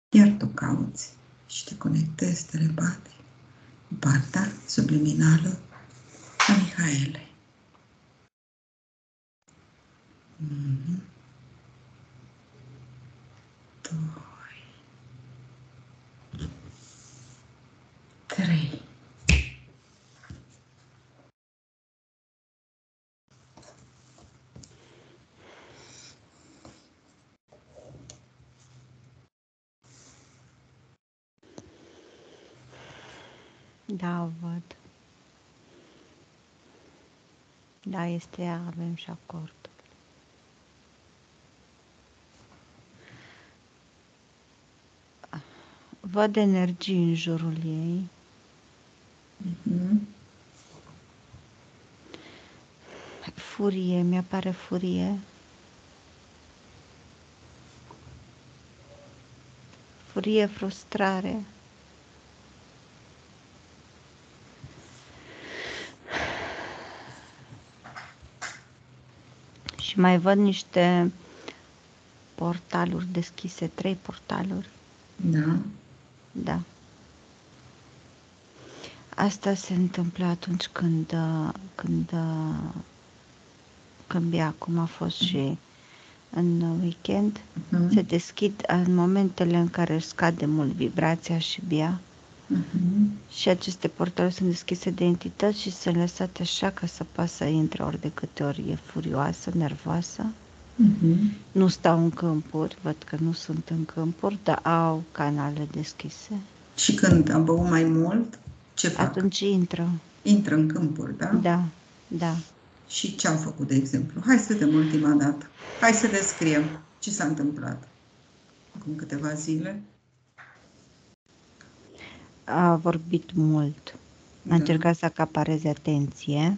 Iar tu cauți și te conectezi telepate cu partea subliminală a Mihaelei. Unu, doi, trei. Da, o văd. Da, este ea, avem și acordul. Văd energii în jurul ei. Furie, mi-apare furie. Furie, frustrare. Și mai văd niște portaluri deschise, 3 portaluri. Da. Da. Asta se întâmplă atunci când e acum a fost și în weekend. Se deschid în momentele în care își scade mult vibrația și bia. Și aceste portaluri sunt deschise de entități și sunt lăsate așa ca să poată să intre ori de câte ori e furioasă, nervoasă. Nu stau în câmpuri, văd că nu sunt în câmpuri, dar au canale deschise. Și când a băut mai mult, ce fac? Atunci intră. Intră în câmpuri, da? Da, da. Și ce au făcut, de exemplu? Hai să vedem ultima dată. Hai să descriem ce s-a întâmplat acum câteva zile. A vorbit mult. A încercat să acapareze atenție.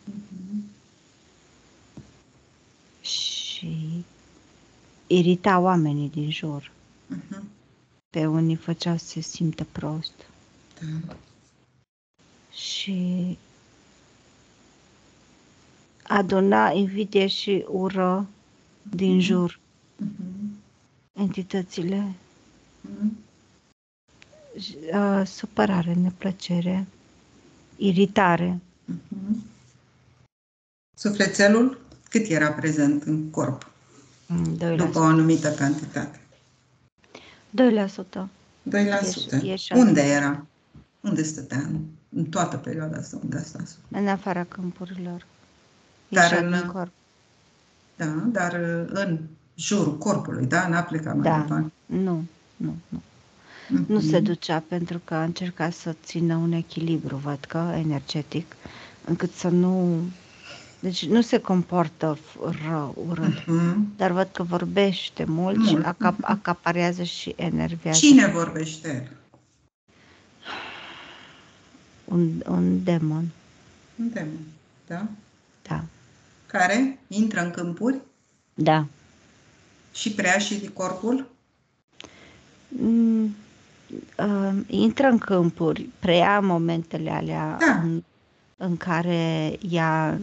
Și irita oamenii din jur. Pe unii făcea să se simtă prost. Da. Și aduna invidie și ură din jur. Entitățile. Supărare, neplăcere, iritare. Sufletelul cât era prezent în corp? 2%. După o anumită cantitate. 2%. 2%. Unde era? Unde stătea în toată perioada asta? Unde a stat? În afara câmpurilor. Dar din corp. Da, dar în jurul corpului, da? N-a plecat mai departe. Nu. Nu se ducea pentru că a încercat să țină un echilibru, văd că, energetic, încât să nu... Deci nu se comportă urât, dar văd că vorbește mult. Și acaparează și enervează. Cine vorbește? Un demon. Un demon, da? Da. Care intră în câmpuri? Da. Și preia și corpul? Intră în câmpuri, preia momentele alea în care ea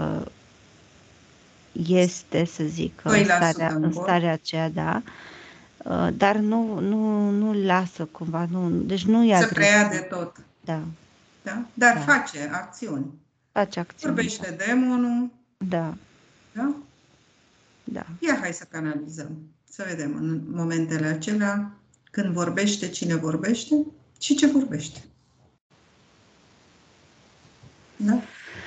este, să zic, în starea aceea, da, dar nu lasă cumva, deci nu e să preia de tot. Da. Da? Dar face acțiuni. Face acțiuni. Vorbește demonul. Da. Da? Da. Ia hai să canalizăm, să vedem în momentele acelea când vorbește, cine vorbește și ce vorbește. Da?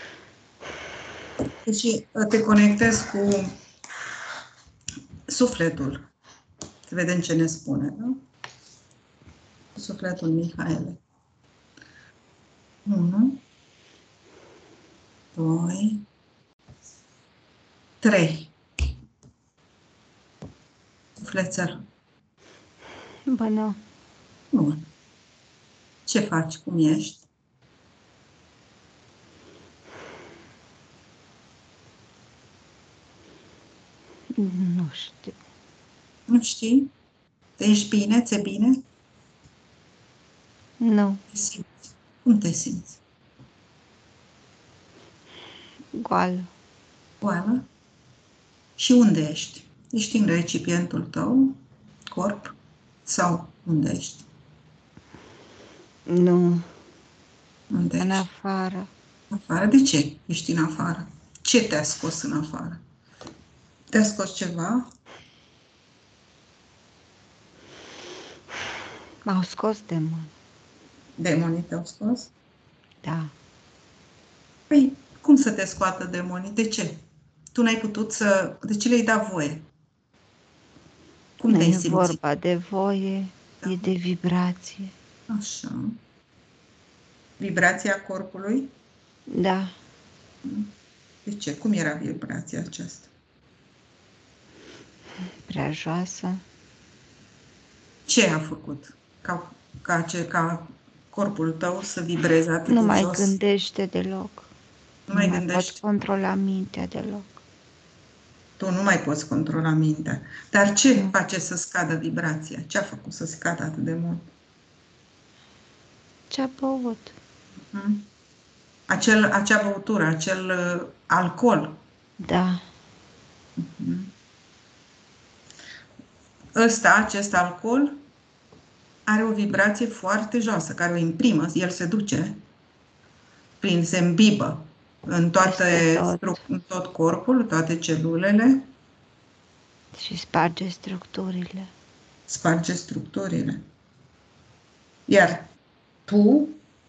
Deci te conectezi cu sufletul. Să vedem ce ne spune, da? Sufletul Mihaelei. 1, 2, 3. Sufletel. Bună. Bun. Ce faci? Cum ești? Nu știu. Nu știi? Ești bine? Ți-e bine? Nu. Te simți? Cum te simți? Goală. Goală? Și unde ești? Ești în recipientul tău? Corp? Sau unde ești? Nu, Unde în ești? afară. Afară? De ce ești în afară? Ce te-a scos în afară? Te-a scos ceva? M-au scos demoni. Demonii te-au scos? Da. Păi, cum să te scoată demonii? De ce? Tu n-ai putut să... De ce le-ai dat voie? Cum Nu te-ai e simțit? vorba de voie, Da. e de vibrație. Așa. Vibrația corpului? Da. De ce? Cum era vibrația aceasta? Prea joasă. Ce a făcut ca corpul tău să vibreze atât Nu de mai jos? gândește deloc. Nu mai pot gândești? controla mintea deloc. Tu nu mai poți controla mintea. Dar ce Nu. face să scadă vibrația? Ce a făcut să scadă atât de mult? Ce-a băut? Acea băutură, acel alcool. Da. Acest alcool are o vibrație foarte joasă, care o imprimă, el se duce, se îmbibă în tot corpul, toate celulele. Și sparge structurile. Sparge structurile. Iar tu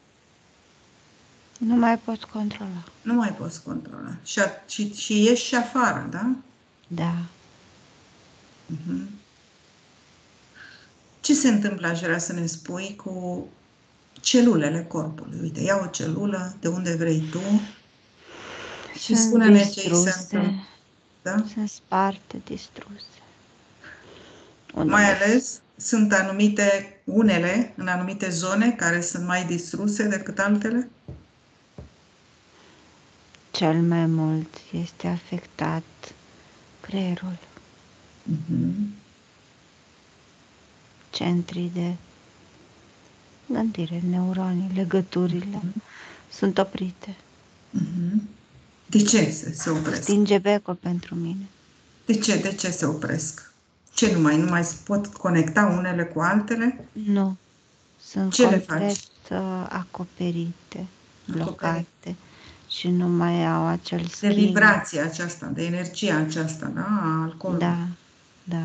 nu mai poți controla. Nu mai poți controla. Și ieși și afară, da? Da. Ce se întâmplă, aș vrea să ne spui, cu celulele corpului? Uite, ia o celulă, de unde vrei tu, și spune-ne ce îi se întâmplă. Da? Sunt sparte, distruse. Mai ales sunt unele, în anumite zone, care sunt mai distruse decât altele? Cel mai mult este afectat creierul. Centrii de gândire, neuronii, legăturile sunt oprite. De ce se opresc? Stinge becul pentru mine. De ce? De ce se opresc? Ce nu mai pot conecta unele cu altele? Nu. Sunt ce complet acoperite, blocate și nu mai au acel schimb. De vibrația aceasta, de energia aceasta, da? A alcoolului. Da, da.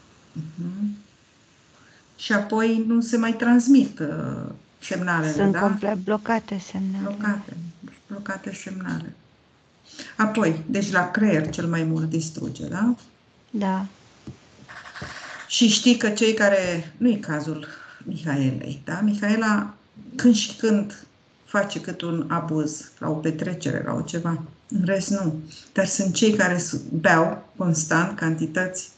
Și apoi nu se mai transmit semnalele, Sunt da? complet blocate semnalele. Blocate semnale. Apoi, deci la creier cel mai mult distruge, da? Da. Și știi că cei care... Nu e cazul Mihaelei, da? Mihaela când și când face cât un abuz la o petrecere, la o ceva. În rest nu. Dar sunt cei care beau constant cantități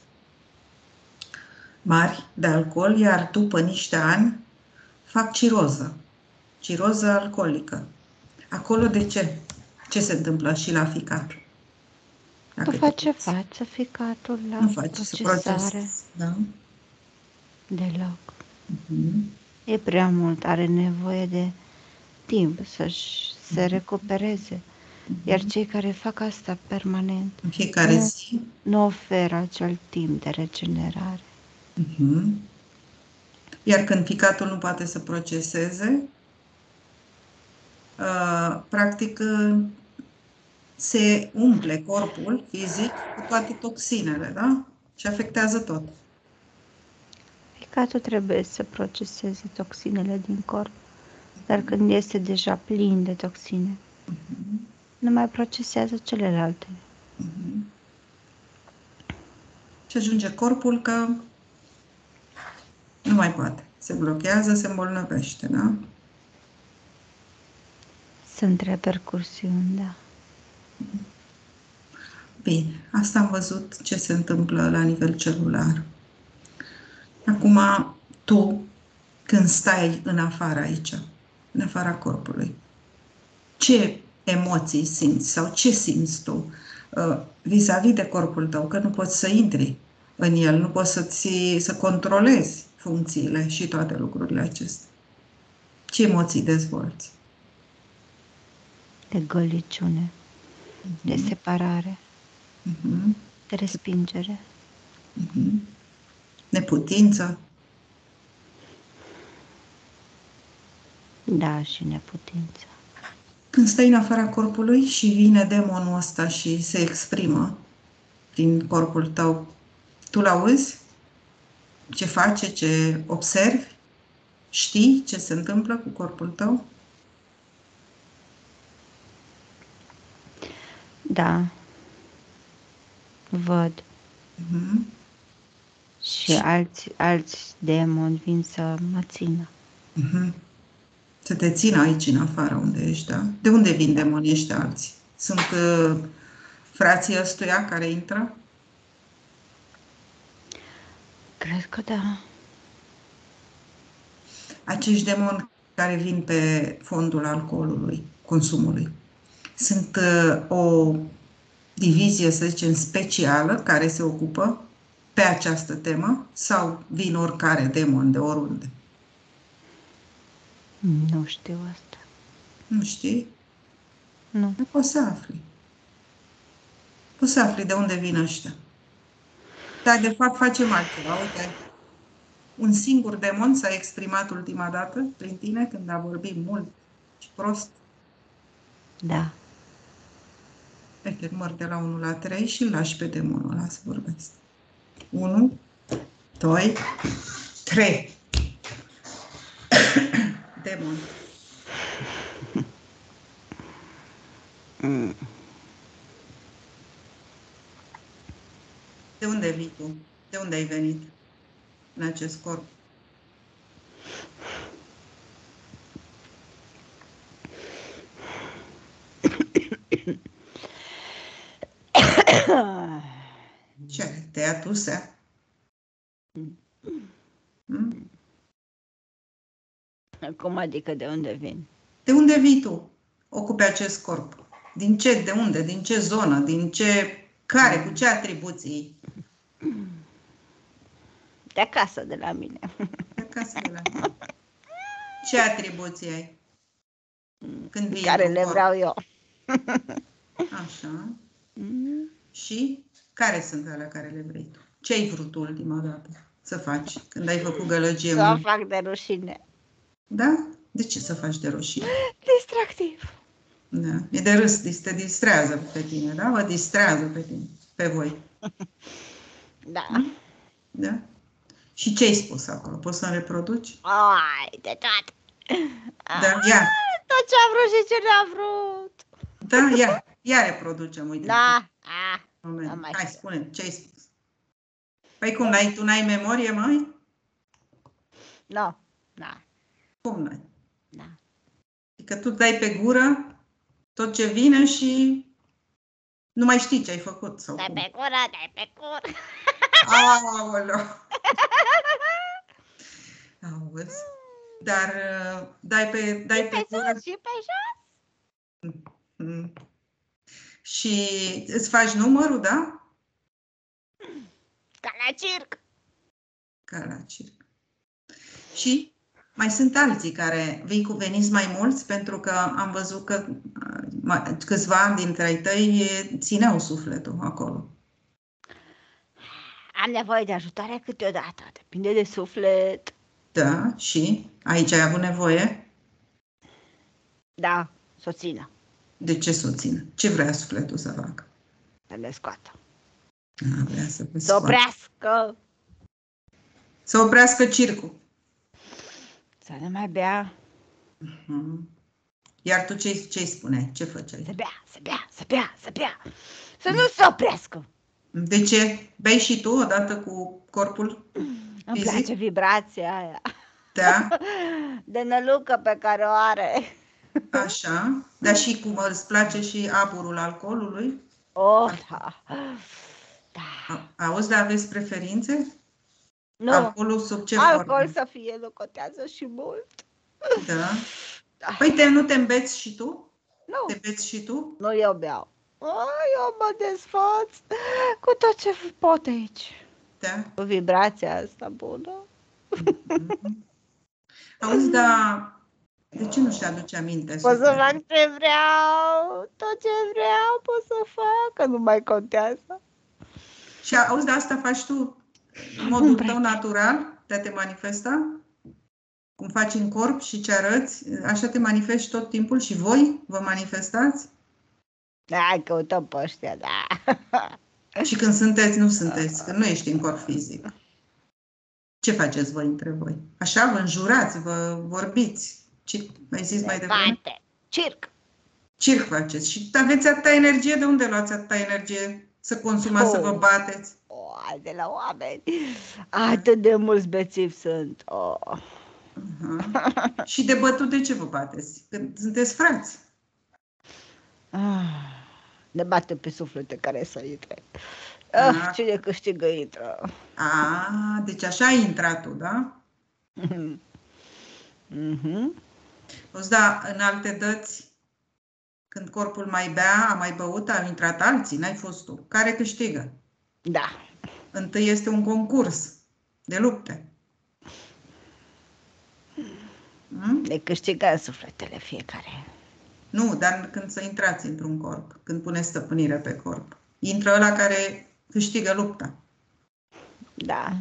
mari de alcool, iar după niște ani fac ciroză alcoolică. Acolo de ce? Ce se întâmplă și la ficat? Nu face față ficatul la procesare. Da? Deloc. E prea mult, are nevoie de timp să recupereze. Iar cei care fac asta permanent în fiecare zi nu oferă acel timp de regenerare. Iar când ficatul nu poate să proceseze, practic se umple corpul fizic cu toate toxinele, da? Și afectează tot. Ficatul trebuie să proceseze toxinele din corp, dar când este deja plin de toxine, nu mai procesează celelalte. Și ajunge corpul că nu mai poate. Se blochează, se îmbolnăvește, da? Sunt repercursiuni, da. Bine, asta am văzut ce se întâmplă la nivel celular. Acum, tu, când stai în afară aici, în afara corpului, ce emoții simți sau ce simți tu vis-a-vis de corpul tău, că nu poți să intri în el, nu poți să controlezi funcțiile și toate lucrurile acestea. Ce emoții dezvolți? De goliciune, de separare, de respingere. Neputință? Da, și neputința. Când stai în afara corpului și vine demonul ăsta și se exprimă prin corpul tău, tu l-auzi? Ce face, ce observi? Știi ce se întâmplă cu corpul tău? Da. Văd. Și alți demoni vin să mă țină. Să te țină aici în afară unde ești, da? De unde vin demonii ăștia alții? Sunt frații ăstuia care intră? Cred că da. Acești demoni care vin pe fondul alcoolului, consumului, sunt o divizie, să zicem, specială care se ocupă pe această temă sau vin oricare demon de oriunde? Nu știu asta. Nu știi? Nu. Nu poți să afli. Poți să afli de unde vin ăștia. Dar, de fapt, facem altceva. Uite, un singur demon s-a exprimat ultima dată prin tine când a vorbit mult și prost. Da. Uite, număr de la 1 la 3 și îl lași pe demonul ăla să vorbească. 1, 2, 3. Demon. De unde vii tu? De unde ai venit în acest corp? Ce? Te-ai atusea? Cum adică de unde vin? De unde vii tu? Ocupi acest corp. Din ce? De unde? Din ce zonă? Din ce? Care? Cu ce atribuții? De acasă, de la mine. De acasă, de la mine. Ce atribuții ai? Când vii care într-un le corp? vreau eu. Așa. Și care sunt alea care le vrei tu? Ce ai vrut tu ultima dată să faci când ai făcut gălăgie? Să o fac de rușine. Da? De ce să faci de rușine? Distractiv. Da. E de râs, te distrează pe tine, da? Vă distrează pe tine, pe voi. Da. Da? Și ce ai spus acolo? Poți să-mi reproduci? Ai, de toate. Da, ia. Tot ce am vrut și ce n-am vrut. Da, ia reproduce-mă, uite. Da. Moment. Hai, spune, ce ai spus? Păi cum, tu n-ai memorie, mai? Nu. Cum n-ai? Da. Adică tu dai pe gură tot ce vine și nu mai știi ce ai făcut. Sau Dai cum? pe gură. Aoleu! Auzi? Dar dai pe gură și pe jos. și îți faci numărul, da? Ca la circ. Ca la circ. Și mai sunt alții care veniți mai mulți, pentru că am văzut că câțiva dintre ai tăi țineau sufletul acolo. Am nevoie de ajutoare câteodată. Depinde de suflet. Da, și aici ai avut nevoie? Da, să o țină. De ce să o țină? Ce vrea sufletul să facă? Să le scoată. Vrea să Să oprească. Să oprească circul. Să nu mai bea. Iar tu ce-i spuneai? Ce făceai? Să bea. Să nu se oprească. De ce? Bei și tu odată cu corpul fizic? Îmi place vibrația aia. Da? De nălucă pe care o are. Așa. Dar și cum îți place și aburul alcoolului? Da. Auzi, dar aveți preferințe? Nu. Alcoolul sub ce Alcool formă? să fie, nu contează și mult. Da. Păi nu te îmbeți și tu? Nu. Te beți și tu? Nu, eu beau. Eu mă desfaț cu tot ce pot aici. Da. Cu vibrația asta bună. Auzi, dar de ce nu-și aduce aminte? Pot să fac ce vreau, tot ce vreau pot să fac, că nu mai contează. Și auzi, de asta faci tu în modul tău natural de a te manifesta? cum faci în corp și ce arăți, așa te manifesti tot timpul și voi vă manifestați? Hai, căutăm pe ăștia, da. Și când sunteți, nu sunteți, când nu ești în corp fizic. Ce faceți voi între voi? Așa, vă înjurați, vă vorbiți. Ce mai zis mai devreme? Circ. Circ faceți. Și aveți atâta energie? De unde luați atâta energie să consumați, să vă bateți? De la oameni. Atât de mulți bețivi sunt. Și de bătut de ce vă bateți? Când sunteți frați. Ne bate pe suflete care să intre. Cine câștigă intră. Deci așa ai intrat tu, da? Da, în alte dăți, când corpul mai bea, a mai băut, a intrat alții, n-ai fost tu. Care câștigă? Da. Întâi este un concurs de lupte. Ne câștigă sufletele fiecare. Nu, dar când să intrați într-un corp, când puneți stăpânire pe corp, intră ăla care câștigă lupta. Da.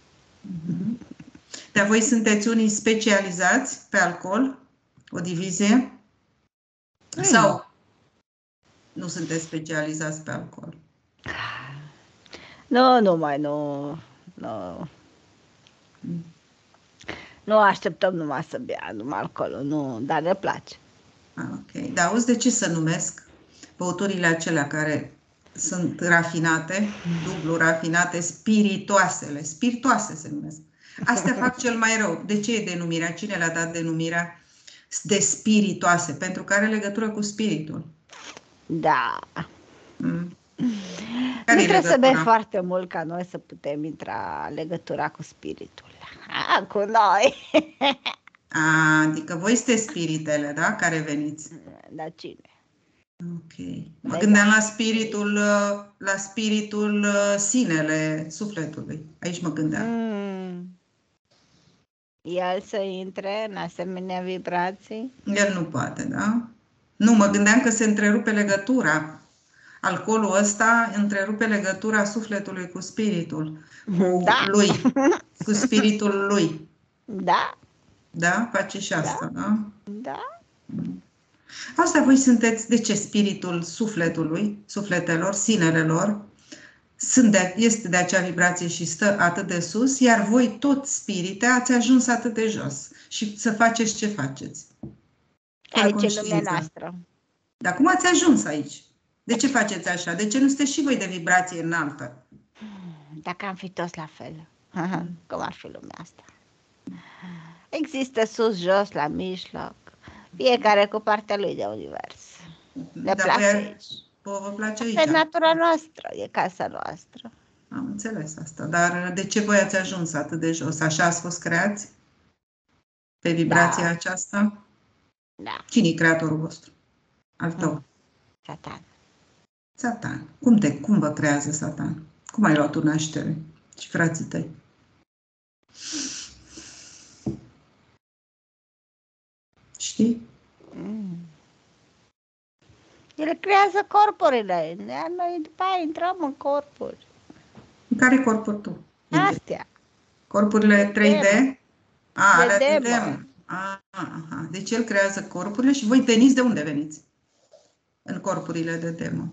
Dar voi sunteți unii specializați pe alcool? O divizie? Sau nu sunteți specializați pe alcool? Nu. Nu așteptăm numai să bea, numai alcoolul, nu, dar ne place. Ok. Dar auzi de ce să numesc băuturile acelea care sunt rafinate, dublu rafinate, spiritoase se numesc. Astea fac cel mai rău. De ce e denumirea? Cine le-a dat denumirea de spiritoase? Pentru că are legătură cu spiritul. Da. Nu trebuie să bei foarte mult ca noi să putem intra legătura cu spiritul. Cu noi. Adică voi sunteți spiritele, da? Care veniți. Da, cine? Ok. Mă gândeam la spiritul sinele sufletului. Aici mă gândeam. El să intre în asemenea vibrații? El nu poate, da? Nu, mă gândeam că se întrerupe legătura. Alcoolul ăsta întrerupe legătura sufletului cu spiritul. Lui. Cu spiritul lui. Da. Da? Face și asta, da? Da. Asta voi sunteți, de ce? Spiritul sufletului, sufletelor, sinelelor, este de acea vibrație și stă atât de sus, iar voi, tot spirite, ați ajuns atât de jos. Și să faceți ce faceți. Aici e lumea noastră. Dar cum ați ajuns aici? De ce faceți așa? De ce nu sunteți și voi de vibrație înaltă? Dacă am fi toți la fel, cum ar fi lumea asta? Există sus, jos, la mijloc, fiecare cu partea lui de univers. Ne place aici. Vă place aici? E natura noastră, e casa noastră. Am înțeles asta, dar de ce voi ați ajuns atât de jos? Așa ați fost creați? Pe vibrația aceasta? Da. Cine e creatorul vostru? Al tău? Satan. Satan. Cum vă creează Satan? Cum ai luat tu naștere? Și frații tăi? Știi? El creează corpurile. Noi după aia intrăm în corpuri. În care corpuri tu? Astea. Corpurile 3D? Alea de demo. Deci el creează corpurile și voi veniți de unde veniți? În corpurile de demo.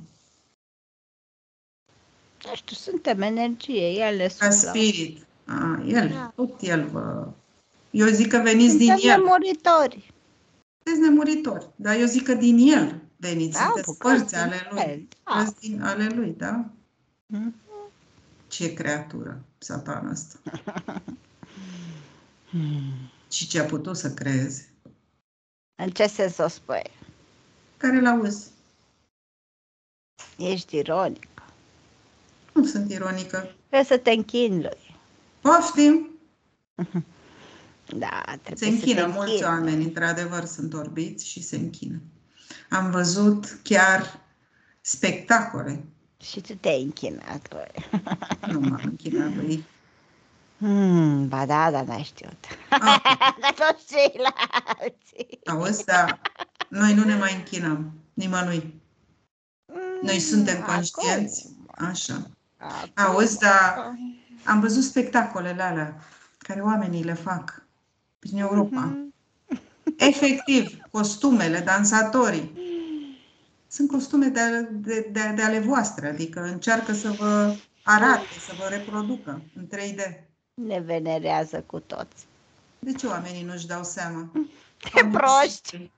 Nu știu, suntem energie, el ne suflă. Ca spirit. Tot el vă... Eu zic că veniți din el. Suntem nemuritori. Sunteți nemuritori, dar eu zic că din el veniți. Sunteți părți ale lui. Părți ale lui, da? Ce creatură, Satan ăsta. Și ce a putut să creeze? În ce sens o spui? Care l-auzi? Ești ironic. Nu sunt ironică. Trebuie să te închini lui. Poftim? Da, trebuie se închină. Să te mulți oameni, într-adevăr, sunt orbiți și se închină. Am văzut chiar spectacole. Și tu te-ai închinat lui. Nu m-am închinat lui. Ba da, dar n-ai știut. Ca toți ceilalți. Auzi, dar noi nu ne mai închinăm nimănui. Noi suntem conștienți. Așa. Auzi, dar am văzut spectacolele alea care oamenii le fac. prin Europa. Efectiv, costumele, dansatorii. Sunt costume de ale voastre, adică încearcă să vă arate, să vă reproducă în 3D. Ne venerează cu toți. De ce oamenii nu-și dau seama? De proști!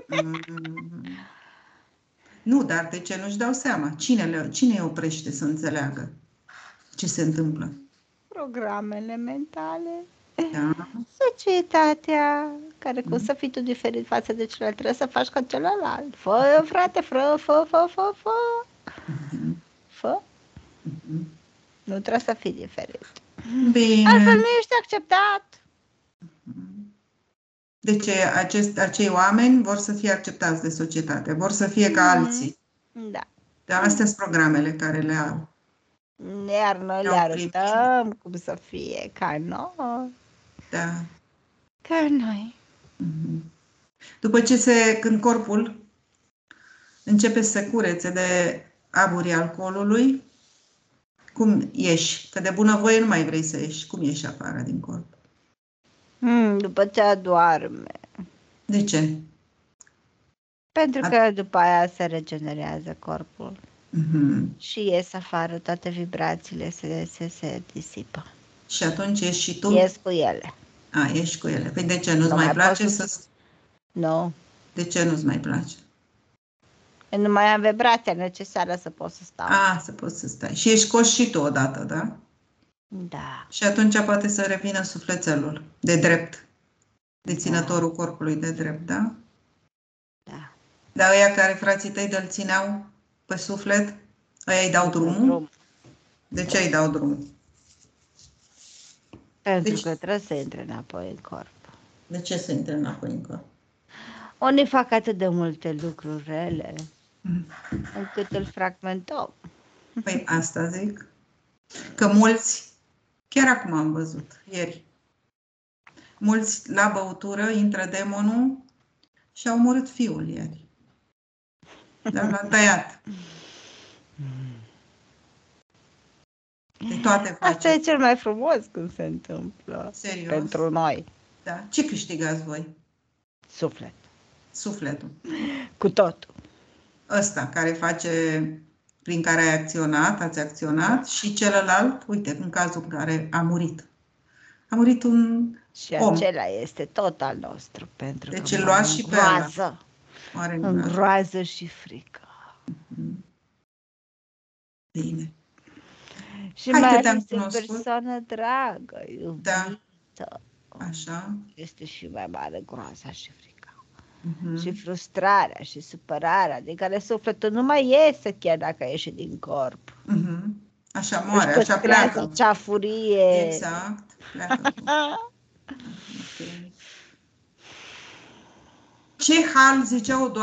Nu, dar de ce nu-și dau seama? Cine îi oprește să înțeleagă ce se întâmplă? Programele mentale. Da. Societatea, care cum să fii tu diferit față de celălalt, trebuie să faci ca celălalt. Fă, frate, fă. Fă. Nu trebuie să fii diferit. Bine. Altfel nu ești acceptat. Deci acei oameni vor să fie acceptați de societate, vor să fie ca alții. Da. Dar astea sunt programele care le au. Iar noi le arătăm cum să fie ca noi. Da. Ca noi. După ce când corpul începe să se curețe de aburii alcoolului, cum ieși? Că de bunăvoie nu mai vrei să ieși. Cum ieși afară din corp? După ce adorme. De ce? Pentru că după aia se regenerează corpul. Și ies afară, toate vibrațiile se disipă. Și atunci ieși și tu? Ies cu ele. Ieși cu ele. Păi de ce? Nu-ți mai place să... Nu. De ce nu-ți mai place? Nu mai am vibrația necesară să pot să stau. Să poți să stai. Și ești coș și tu odată, da? Da. Și atunci poate să revină sufletelul de drept. Deținătorul corpului de drept, da? Da. Dar ăia care frații tăi de-l țineau pe suflet, ăia îi dau drumul? De ce îi dau drumul? Pentru că trebuie să intre înapoi în corp. De ce să intre înapoi în corp? Unii fac atât de multe lucruri rele, încât îl fragmentăm. Păi asta zic. Că mulți, chiar acum am văzut, ieri, mulți la băutură intră demonul și au omorât fiul ieri. Dar l-a tăiat. De toate face. Asta e cel mai frumos când se întâmplă. Serios? Pentru noi. Da. Ce câștigați voi? Suflet. Sufletul. Cu totul. Ăsta care face, prin care ai acționat, ați acționat, și celălalt, uite, în cazul în care a murit. A murit un și om. Acela este tot al nostru. Pentru deci că îl luați și pe ăla. Îngroază și frică. Bine. Și mai ales o persoană dragă, iubită. Da. Așa. Este și mai mare groaza și frica. Și frustrarea și supărarea, din care sufletul nu mai iese chiar dacă ieși din corp. Așa moare, așa pleacă. Acea furie. Exact. Pleacă. Okay. Ce hal, zicea o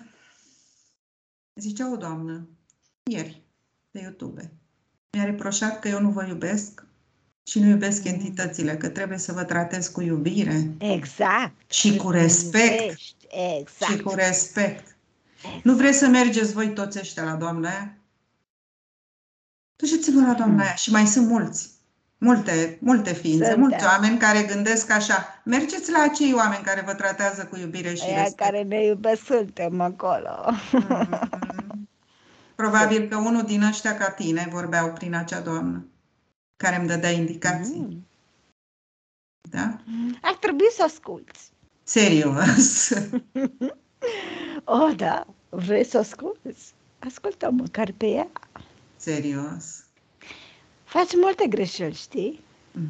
doamnă ieri pe YouTube. Mi-a reproșat că eu nu vă iubesc și nu iubesc entitățile, că trebuie să vă tratez cu iubire. Exact. Și cu respect. Exact. Și cu respect. Exact. Nu vreți să mergeți voi toți ăștia la doamna aia? Duceți-vă la doamna aia. Și mai sunt mulți. Multe ființe, mulți oameni care gândesc așa. Mergeți la acei oameni care vă tratează cu iubire și respect. Care ne iubesc, suntem acolo. Probabil că unul din ăștia ca tine vorbeau prin acea doamnă care îmi dădea indicații. Da? Ar trebui să asculți. Serios? Da. Vrei să asculți? Ascultă măcar pe ea. Serios? Faci multe greșeli, știi?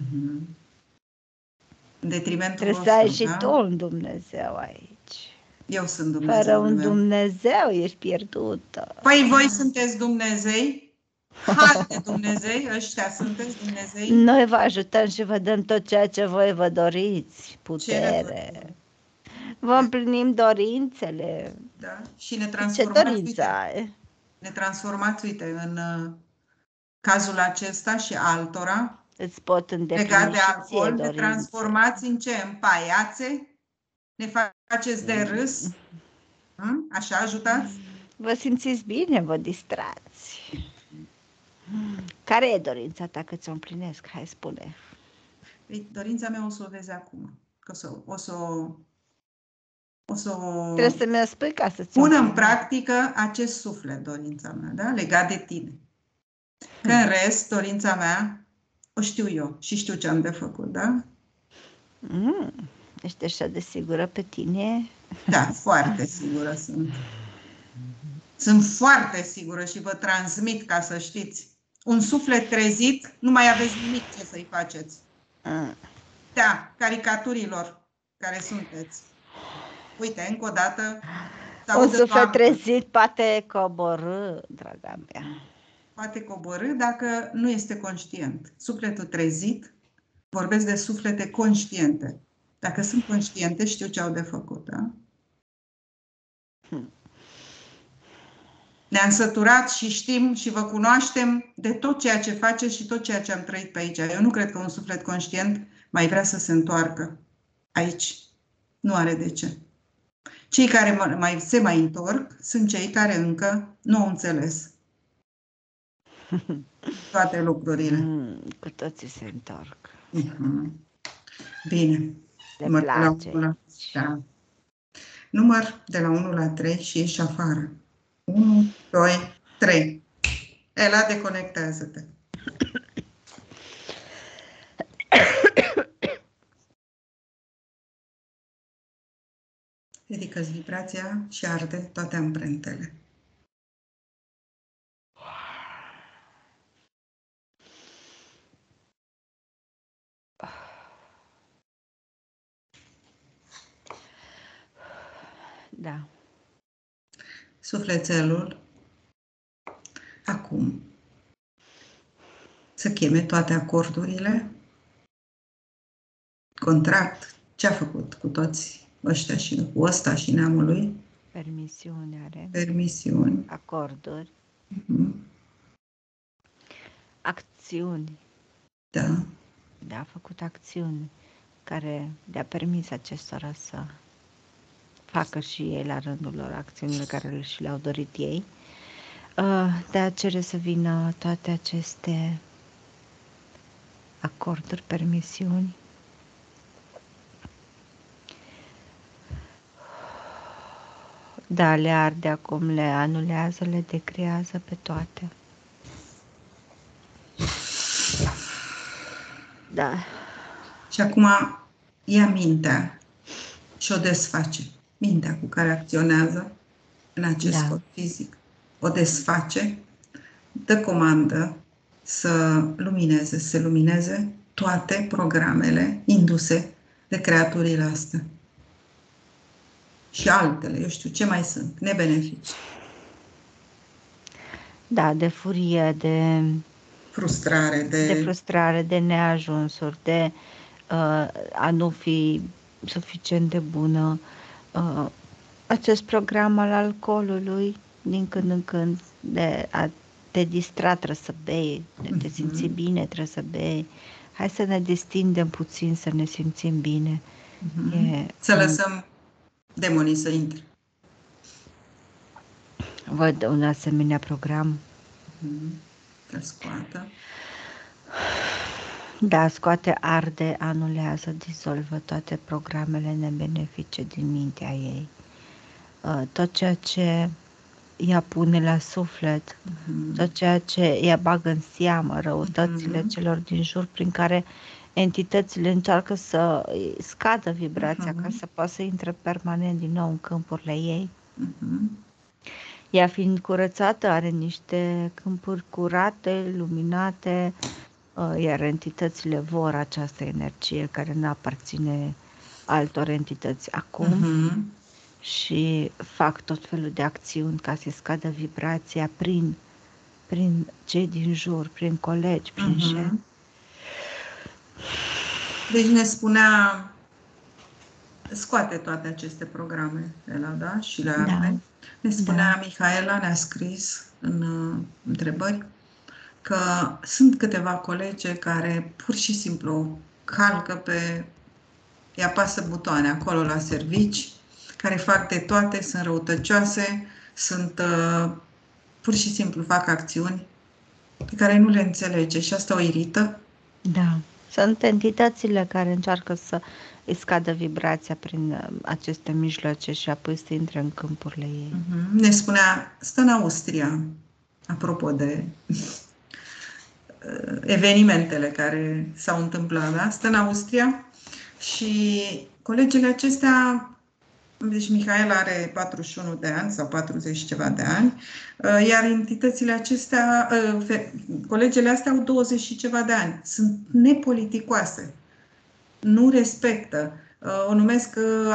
În detrimentul trebuie să ai și tu un Dumnezeu aici. Eu sunt Dumnezeu. Fără un Dumnezeu ești pierdută. Păi voi sunteți Dumnezei? Halte Dumnezei, ăștia sunteți Dumnezei? Noi vă ajutăm și vă dăm tot ceea ce voi vă doriți. Putere. Vă împlinim dorințele. Da? Și ne transformați. Ce dorință ai? Ne transformați, uite, în cazul acesta și altora. Îți pot îndeplini legat de și alcool, ție ne transformați în ce? În paiațe? Ne faceți de râs? Așa ajutați? Vă simțiți bine, vă distrați. Care e dorința ta că ți-o împlinesc? Hai, spune. Dorința mea o să o vezi acum. că o să Trebuie să mi-o spui ca să-ți pun în practică acest suflet, dorința mea, da? Legat de tine. Că în rest, dorința mea, o știu eu și știu ce am de făcut, da? Ești așa de sigură pe tine? Da, foarte sigură sunt. Sunt foarte sigură și vă transmit ca să știți. Un suflet trezit, nu mai aveți nimic ce să-i faceți. Da, caricaturilor care sunteți. Uite, încă o dată. Un suflet trezit poate coborî, draga mea. Poate coborî dacă nu este conștient. Sufletul trezit, vorbesc de suflete conștiente. Dacă sunt conștiente, știu ce au de făcut, da? Ne-am săturat și știm și vă cunoaștem de tot ceea ce faceți și tot ceea ce am trăit pe aici. Eu nu cred că un suflet conștient mai vrea să se întoarcă aici. Nu are de ce. Cei care se mai întorc sunt cei care încă nu au înțeles toate lucrurile. Cu toții se întorc. Bine. Le place. Număr de la 1 la 3 și ieși afară. 1, 2, 3. Ela, deconectează-te. Ridică-ți vibrația și arde toate amprentele. Da. Sufletelul acum să cheme toate acordurile, contract, ce a făcut cu toți ăștia și cu ăsta și neamului. Permisiune are. Permisiuni. Acorduri. Acțiuni. Da. Da, a făcut acțiuni care le-a permis acestora să facă și ei la rândul lor acțiunile care și le-au dorit ei. De a cere să vină toate aceste acorduri, permisiuni. Da, le arde acum, le anulează, le decrează pe toate. Da. Și acum ia mintea și o desface. Mintea cu care acționează în acest corp fizic. O desface, dă comandă să lumineze, să lumineze toate programele induse de creaturile astea. Și altele, eu știu ce mai sunt, nebenefici. Da, de furie, de frustrare, de neajunsuri, de a nu fi suficient de bună. Acest program al alcoolului, din când în când, de a te distra, trebuie să bei, de te simți bine, trebuie să bei. Hai să ne distindem puțin, să ne simțim bine. Să lăsăm demonii să intre. Văd un asemenea program. Să scoată. Da, scoate, arde, anulează, dizolvă toate programele nebenefice din mintea ei. Tot ceea ce ea pune la suflet, tot ceea ce ea bagă în seamă, răutățile celor din jur, prin care entitățile încearcă să scadă vibrația ca să poată să intre permanent din nou în câmpurile ei. Ea fiind curățată, are niște câmpuri curate, luminate, iar entitățile vor această energie care nu aparține altor entități acum și fac tot felul de acțiuni ca să scadă vibrația prin cei din jur, prin colegi, prin șefi. Deci ne spunea, scoate toate aceste programe, da? Și le arde. Ne spunea Mihaela, ne-a scris în întrebări, că sunt câteva colege care pur și simplu calcă îi apasă butoane acolo la servici, care fac de toate, sunt răutăcioase, sunt pur și simplu fac acțiuni pe care nu le înțelege și asta o irită. Da. Sunt entitățile care încearcă să îi scadă vibrația prin aceste mijloace și apoi să intre în câmpurile ei. Ne spunea, stă în Austria, apropo de evenimentele care s-au întâmplat, da? Stă în Austria și colegele acestea, deci Mihaela are 41 de ani sau 40 ceva de ani, iar entitățile acestea, colegele astea au 20 și ceva de ani. Sunt nepoliticoase. Nu respectă. O numesc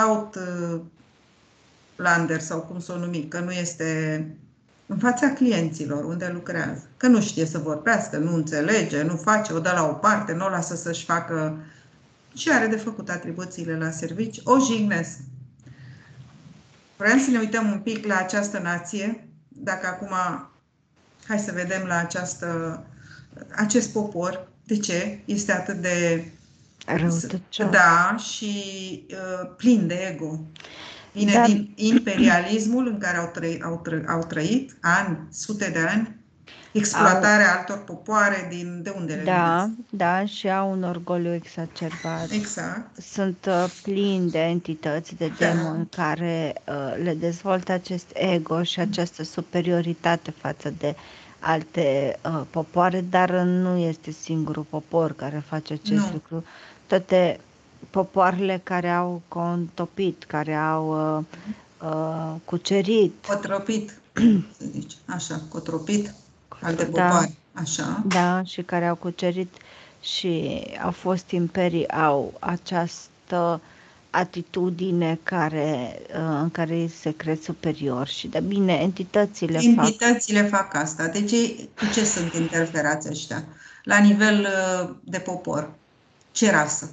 outlander sau cum să o numi, că nu este în fața clienților unde lucrează. Că nu știe să vorbească, nu înțelege, nu face, o dă la o parte, nu o lasă să-și facă ce are de făcut atribuțiile la servici, o jignesc. Vreau să ne uităm un pic la această nație, dacă acum, hai să vedem la acest popor, de ce este atât de răutăcios. Da, și plin de ego. Vine din imperialismul în care au trăit ani, sute de ani, exploatarea altor popoare de unde le Da, da, și au un orgoliu exacerbat. Exact. Sunt plini de entități, de demoni care le dezvoltă acest ego și această superioritate față de alte popoare, dar nu este singurul popor care face acest lucru. Toate popoarele care au contopit, care au cucerit. Cotropit, să zici. Așa, cotropit alte popoare. Așa. Da, și care au cucerit și au fost imperii, au această atitudine în care se cred superior și de bine, entitățile fac asta. Deci cu ce sunt interferați ăștia? La nivel de popor. Ce rasă?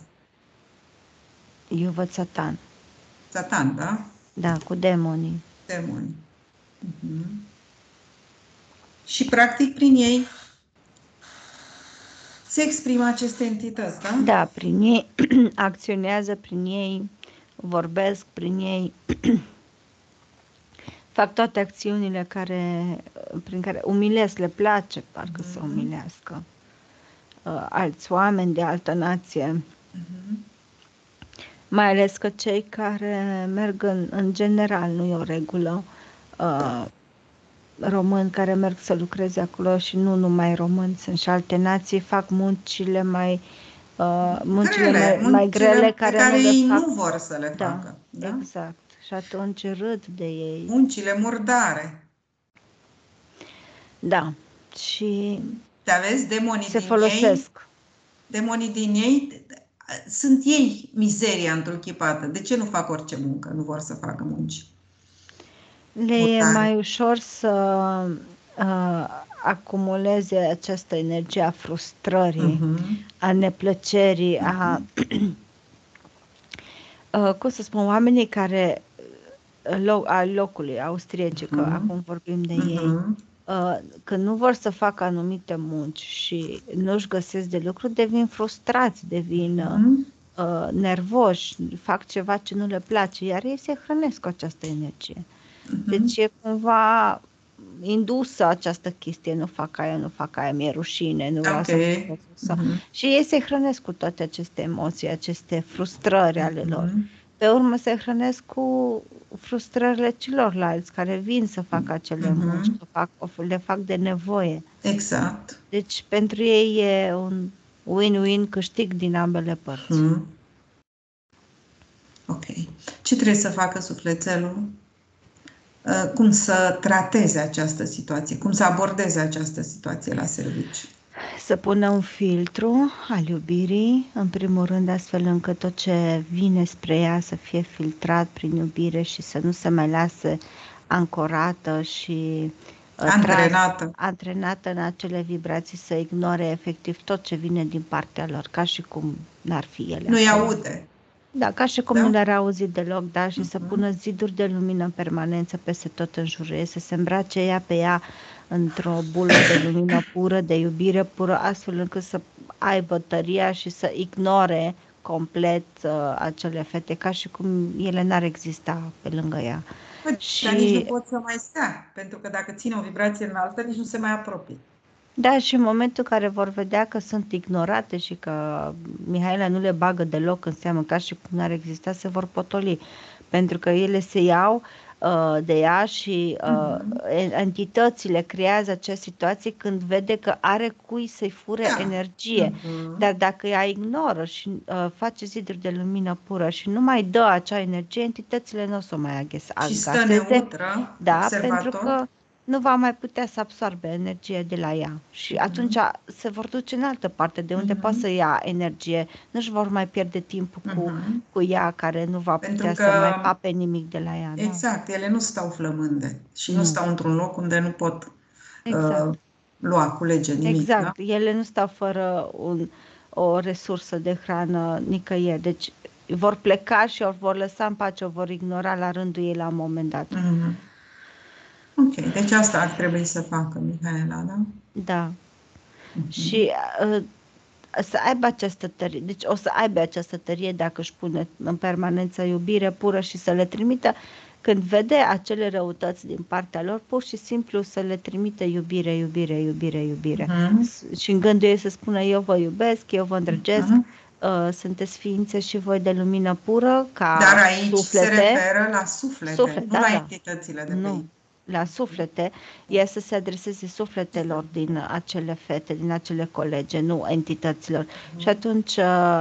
Eu văd Satan. Satan, da? Da, cu demonii. Demonii. Și practic prin ei se exprimă aceste entități, da? Da, prin ei acționează, prin ei vorbesc, prin ei fac toate acțiunile prin care umilesc, le place parcă să umilească alți oameni de altă nație. Mai ales că cei care merg în general, nu e o regulă, români care merg să lucreze acolo și nu numai români, sunt și alte nații, fac muncile mai grele care ei nu vor să le facă. Da? Exact. Și atunci râd de ei. Muncile murdare. Da. Și te aveți demonii se folosesc. Demonii din ei sunt ei mizeria întruchipată. De ce nu fac orice muncă? Nu vor să facă munci. Le e mai ușor să acumuleze această energie a frustrării, a neplăcerii, cum să spun, oamenii care al locului, austrieci, că acum vorbim de ei, când nu vor să facă anumite munci și nu își găsesc de lucru, devin frustrați, devin nervoși, fac ceva ce nu le place, iar ei se hrănesc cu această energie. Deci e cumva indusă această chestie, nu fac aia, mi-e rușine, nu vreau să. Și ei se hrănesc cu toate aceste emoții, aceste frustrări ale lor. Pe urmă se hrănesc cu frustrările celorlalți care vin să facă acele munci, le fac de nevoie. Exact. Deci pentru ei e un win-win, câștig din ambele părți. Ok. Ce trebuie să facă sufletelul? Cum să trateze această situație? Cum să abordeze această situație la serviciu? Să pună un filtru al iubirii, în primul rând, astfel încât tot ce vine spre ea să fie filtrat prin iubire și să nu se mai lase ancorată și antrenată în acele vibrații, să ignore efectiv tot ce vine din partea lor, ca și cum n-ar fi ele. Nu-i aude. Da, ca și cum nu le-ar auzi deloc, da, și să pună ziduri de lumină în permanență peste tot în jurul ei, să se îmbrace ea pe ea într-o bulă de lumină pură, de iubire pură, astfel încât să aibă tăria și să ignore complet acele fete, ca și cum ele n-ar exista pe lângă ea. Dar nici nu pot să mai stea, pentru că dacă ține o vibrație înaltă, nici nu se mai apropie. Da, și în momentul în care vor vedea că sunt ignorate și că Mihaela nu le bagă deloc în seamă, ca și cum n-ar exista, se vor potoli. Pentru că ele se iau de ea și entitățile creează acea situație când vede că are cui să-i fure Da. energie. Dar dacă ea ignoră și face ziduri de lumină pură și nu mai dă acea energie, entitățile nu o să o mai Și stă agaseze. neutră, Da, pentru observator. că nu va mai putea să absorbe energie de la ea și atunci se vor duce în altă parte de unde poate să ia energie, nu-și vor mai pierde timpul cu ea care nu va Pentru putea că, să mai cape nimic de la ea. Da? exact, ele nu stau flămânde și nu Nu. stau într-un loc unde nu pot Exact. culege nimic. Exact. Da? Ele nu stau fără o resursă de hrană nicăieri. Deci vor pleca și o vor lăsa în pace, o vor ignora la rândul ei la un moment dat. Ok, deci asta ar trebui să facă Mihaela, da? Da. Și să aibă această tărie, deci o să aibă această tărie dacă își pune în permanență iubire pură și să le trimită, când vede acele răutăți din partea lor, pur și simplu să le trimită iubire, iubire, iubire, iubire. Și în gândul ei să spună: eu vă iubesc, eu vă îndrăgesc, sunteți ființe și voi de lumină pură, ca Dar aici suflete. se referă la suflete, nu la entitățile de pe aici. La suflete, ea să se adreseze sufletelor din acele fete, din acele colege, nu entităților. Și atunci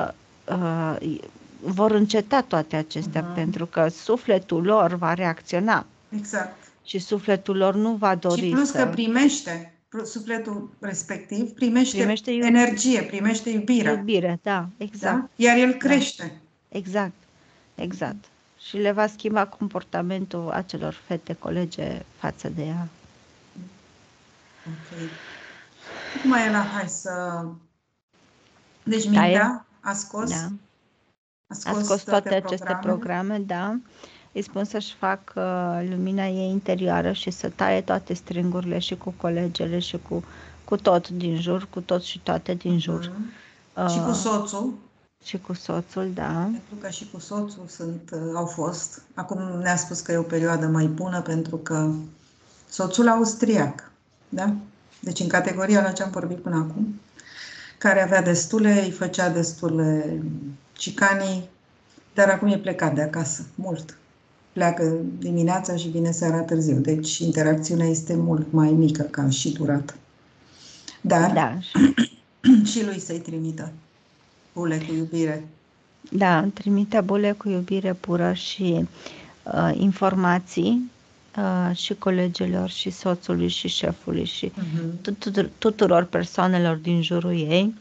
vor înceta toate acestea, pentru că sufletul lor va reacționa. Exact. Și sufletul lor nu va dori. Și plus că primește, sufletul respectiv primește energie, primește iubirea. Iubire, da, exact. Da? Iar el crește. Exact, exact. Și le va schimba comportamentul acelor fete colege față de ea. Ok. Cum e la hai să... Deci mintea a scos? Da. A scos toate aceste programe, da. Îi spun să-și facă lumina ei interioară și să taie toate stringurile și cu colegele și cu tot din jur, cu tot și toate din jur. Și cu soțul? Și cu soțul, da. Pentru că și cu soțul au fost. Acum ne-a spus că e o perioadă mai bună pentru că soțul austriac, da? Deci în categoria la ce am vorbit până acum, care avea destule, îi făcea destule cicanii, dar acum e plecat de acasă, mult. Pleacă dimineața și vine seara târziu, deci interacțiunea este mult mai mică ca și durată. Dar și lui să-i trimită bule cu iubire. Da, trimite bule cu iubire pură și informații și colegilor și soțului și șefului și tuturor persoanelor din jurul ei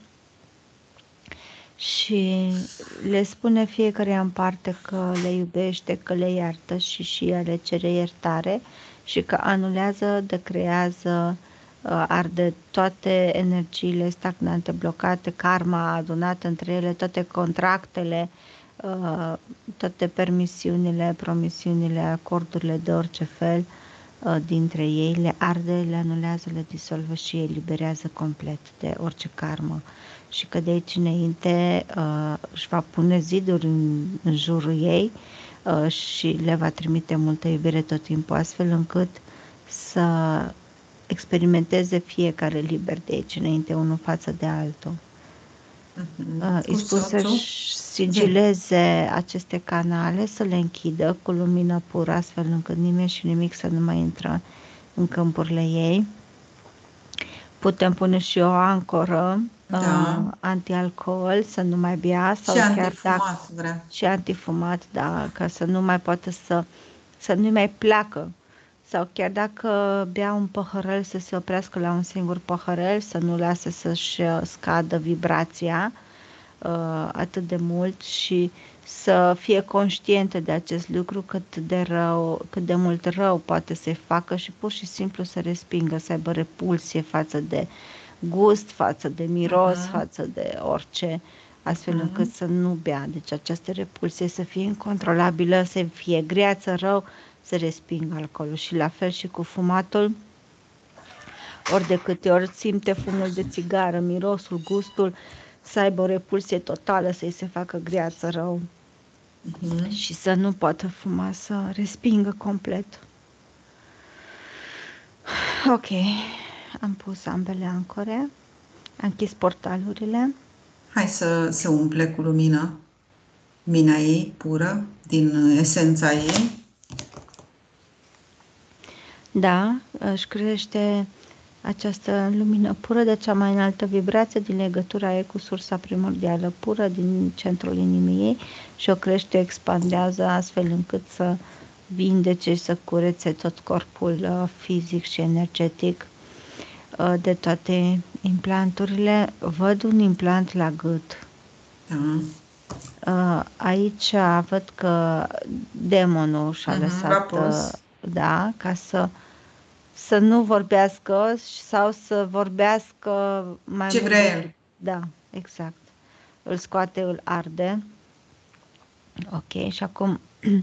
și le spune fiecare în parte că le iubește, că le iartă și ea le cere iertare și că anulează, decrează, arde toate energiile stagnante, blocate, karma adunată între ele, toate contractele, toate permisiunile, promisiunile, acordurile de orice fel dintre ei, le arde, le anulează, le disolvă și eliberează complet de orice karmă. Și că de aici înainte își va pune ziduri în jurul ei și le va trimite multă iubire tot timpul, astfel încât să experimenteze fiecare liber de aici înainte, unul față de altul. Îi spun să-și sigileze aceste canale, să le închidă cu lumină pură, astfel încât nimeni și nimic să nu mai intră în câmpurile ei. Putem pune și o ancoră anti-alcool, să nu mai bea, sau și chiar antifumat, vrea. Și antifumat, da, ca să nu mai poată să nu mai placă. Sau chiar dacă bea un păhărel, să se oprească la un singur păhărel, să nu lase să-și scadă vibrația atât de mult și să fie conștientă de acest lucru, cât de mult rău poate să-i facă și pur și simplu să respingă, să aibă repulsie față de gust, față de miros, față de orice, astfel încât să nu bea. Deci această repulsie să fie incontrolabilă, să fie greață, rău, să respingă alcoolul. Și la fel și cu fumatul, ori de câte ori simte fumul de țigară, mirosul, gustul, să aibă o repulsie totală, să-i se facă greață, rău și să nu poată fuma, să respingă complet. Ok. Am pus ambele ancore, am închis portalurile. Hai să se umple cu lumină. Mina ei pură, din esența ei. Da, își crește această lumină pură de cea mai înaltă vibrație din legătura ei cu sursa primordială pură din centrul inimii ei și o crește, expandează astfel încât să vindece și să curețe tot corpul fizic și energetic de toate implanturile. Văd un implant la gât. Aici văd că demonul și-a lăsat, da, ca să nu vorbească sau să vorbească mai ce mult. vrea el. Da, exact. Îl scoate, îl arde. Ok, și acum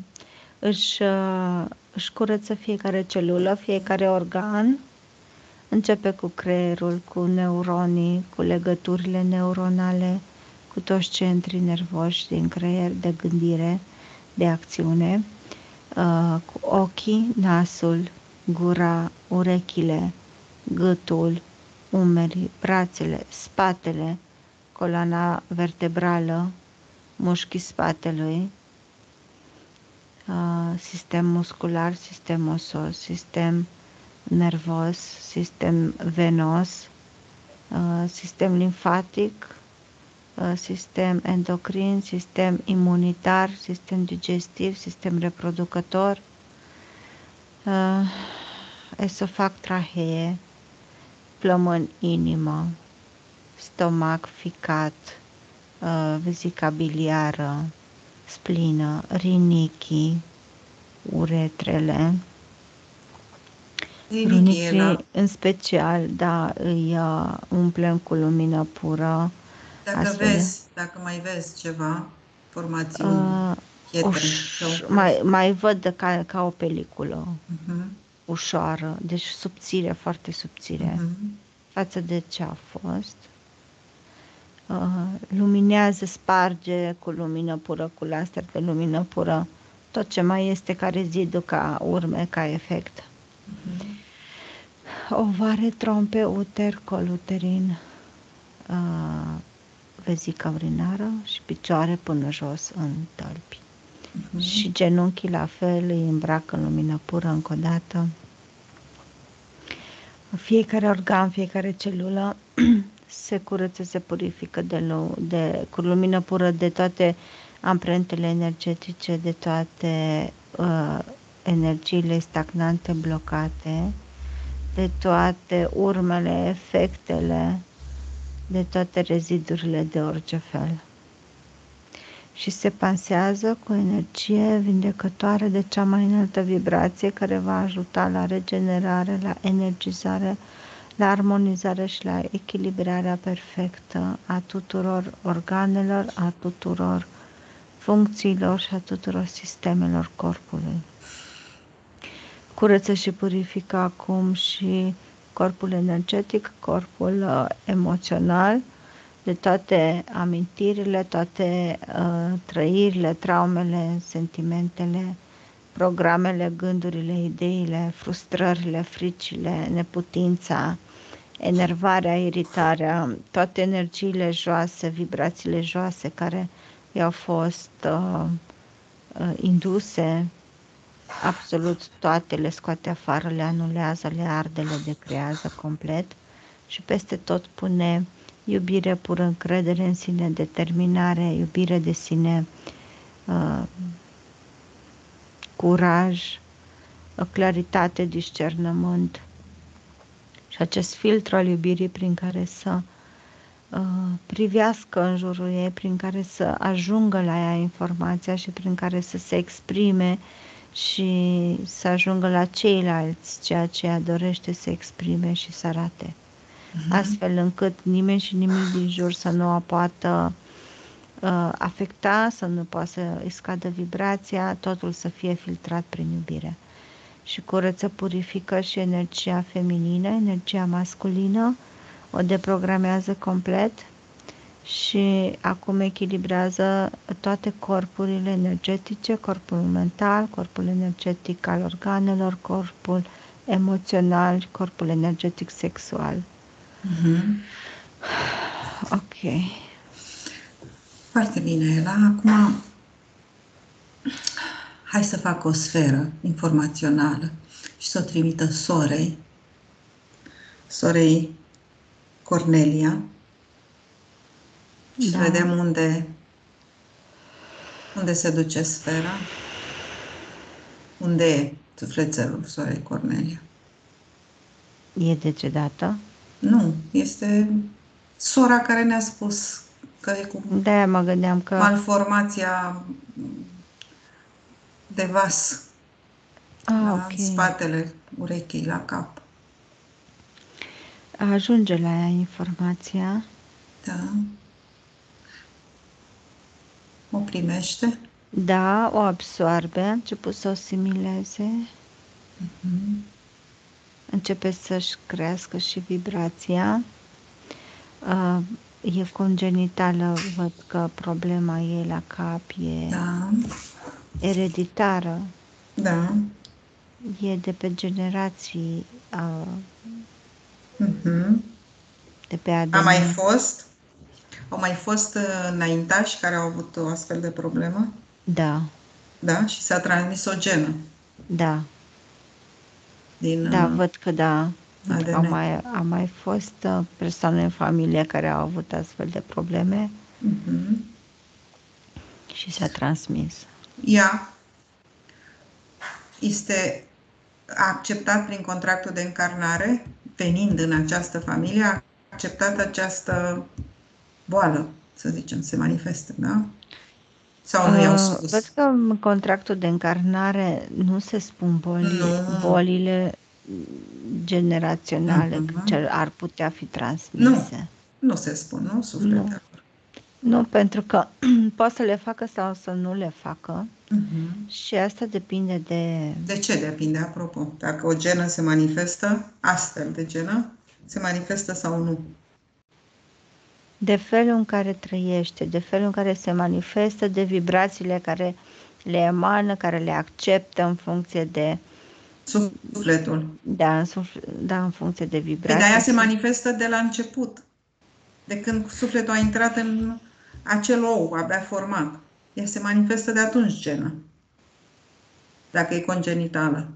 își curăță fiecare celulă, fiecare organ. Începe cu creierul, cu neuronii, cu legăturile neuronale, cu toți centrii nervoși din creier, de gândire, de acțiune, cu ochii, nasul, gura, urechile, gâtul, umerii, brațele, spatele, coloana vertebrală, mușchii spatelui, sistem muscular, sistem osos, sistem nervos, sistem venos, sistem limfatic, sistem endocrin, sistem imunitar, sistem digestiv, sistem reproducător, esofag, trahee, plămâni, inimă, stomac, ficat, vezica biliară, splină, rinichii, uretrele. Rinichii, în special, da, îi umplem cu lumină pură. Dacă mai vezi ceva, formațiuni pietre. Mai văd ca o peliculă ușoară, deci subțire, foarte subțire față de ce a fost. Luminează, sparge cu lumină pură, cu laser de lumină pură, tot ce mai este ca rezidu, ca urme, ca efect. Ovare, trompe, uter, col uterin, vezica urinară și picioare până jos în tălpi. Și genunchii la fel îi îmbracă în lumină pură încă o dată. Fiecare organ, fiecare celulă se curăță, se purifică cu lumină pură de toate amprentele energetice, de toate energiile stagnante, blocate, de toate urmele, efectele, de toate rezidurile de orice fel. Și se pansează cu energie vindecătoare de cea mai înaltă vibrație care va ajuta la regenerare, la energizare, la armonizare și la echilibrarea perfectă a tuturor organelor, a tuturor funcțiilor și a tuturor sistemelor corpului. Curăță și purifică acum și corpul energetic, corpul emoțional, de toate amintirile, toate trăirile, traumele, sentimentele, programele, gândurile, ideile, frustrările, fricile, neputința, enervarea, iritarea, toate energiile joase, vibrațiile joase care i-au fost induse, absolut toate le scoate afară, le anulează, le arde, le decrează complet și peste tot pune iubire pură, încredere în sine, determinare, iubire de sine, curaj, claritate, discernământ și acest filtru al iubirii prin care să privească în jurul ei, prin care să ajungă la ea informația și prin care să se exprime și să ajungă la ceilalți ceea ce ea dorește să exprime și să arate. Astfel încât nimeni și nimic din jur să nu o poată afecta, să nu poată să îi scadă vibrația, totul să fie filtrat prin iubire. Și curăță, purifică și energia feminină, energia masculină, o deprogramează complet și acum echilibrează toate corpurile energetice, corpul mental, corpul energetic al organelor, corpul emoțional, corpul energetic, sexual. Ok. Foarte bine, Ela. Acum, hai să fac o sferă informațională și să o trimită sorei Cornelia, și să vedem unde se duce sfera, unde e sufletelul sorei Cornelia. E decedată? Nu, este sora care ne-a spus că e cu De-aia mă gândeam că malformația de vas la spatele urechii, la cap. Ajunge la ea informația. Da. O primește. Da, o absorbe, a început să o asimileze. Începe să-și crească și vibrația. E congenitală, văd că problema ei la cap e ereditară. Da. E de pe generații, de pe ADN. Au mai fost înaintași care au avut o astfel de problemă? Da. Da? Și s-a transmis o genă? Da. Da, văd că da. A mai fost persoane în familie care au avut astfel de probleme și s-a transmis. Ea este acceptat prin contractul de încarnare, venind în această familie, a acceptat această boală, să zicem, se manifestă, da? Sau nu i-au spus? Văd că în contractul de încarnare nu se spun bolile generaționale ce ar putea fi transmise. Nu se spun, nu? Sufletelor. Nu, pentru că poate să le facă sau să nu le facă. Și asta depinde de... De ce depinde, apropo? Dacă o genă se manifestă, astfel de genă, se manifestă sau nu? De felul în care trăiește, de felul în care se manifestă, de vibrațiile care le emană, care le acceptă în funcție de... Sufletul. Da, în funcție de vibrații. De aia se manifestă de la început. De când sufletul a intrat în acel ou abia format. Ea se manifestă de atunci genă. Dacă e congenitală.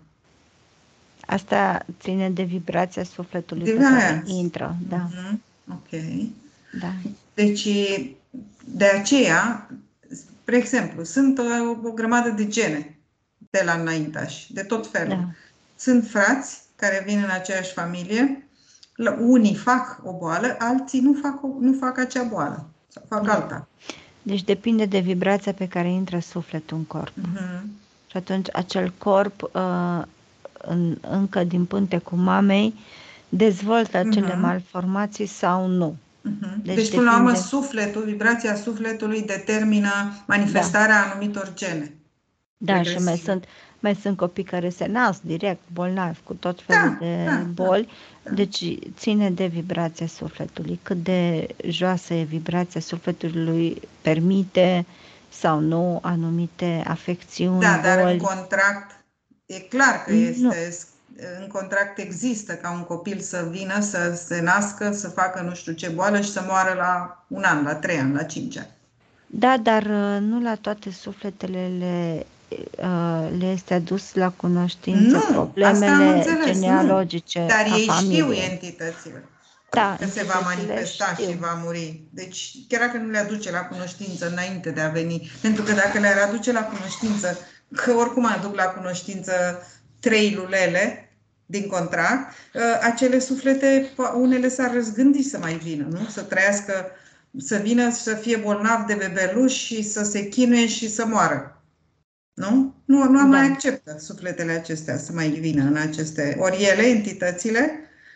Asta ține de vibrația sufletului pe care intră. Da. Ok. Da. Deci, de aceea, spre exemplu, sunt o grămadă de gene de la înaintași, de tot felul. Da. Sunt frați care vin în aceeași familie, unii fac o boală, alții nu fac acea boală, sau fac alta. Deci depinde de vibrația pe care intră sufletul în corp. Și atunci acel corp, încă din pântecul mamei, dezvoltă acele malformații sau nu. Deci până la urmă, vibrația sufletului determină manifestarea anumitor gene. Da, și mai sunt copii care se nasc direct bolnavi cu tot felul de boli. Da. Deci ține de vibrația sufletului. Cât de joasă e vibrația sufletului, permite sau nu anumite afecțiuni, boli. Dar în contract, e clar că este... În contract există ca un copil să vină, să se nască, să facă nu știu ce boală și să moară la 1 an, la 3 ani, la 5 ani. Da, dar nu la toate sufletele le este adus la cunoștință problemele genealogice dar a ei familiei. Știu entitățile. Că se va manifesta și va muri. Deci chiar dacă nu le aduce la cunoștință înainte de a veni, pentru că dacă le-ar aduce la cunoștință, că oricum aduc la cunoștință 3 lulele din contract, acele suflete, unele s-ar răzgândi să mai vină, nu? Să trăiască, să vină, să fie bolnav de bebeluș și să se chinuie și să moară. Nu? Nu mai acceptă sufletele acestea să mai vină în aceste... Ori ele, entitățile,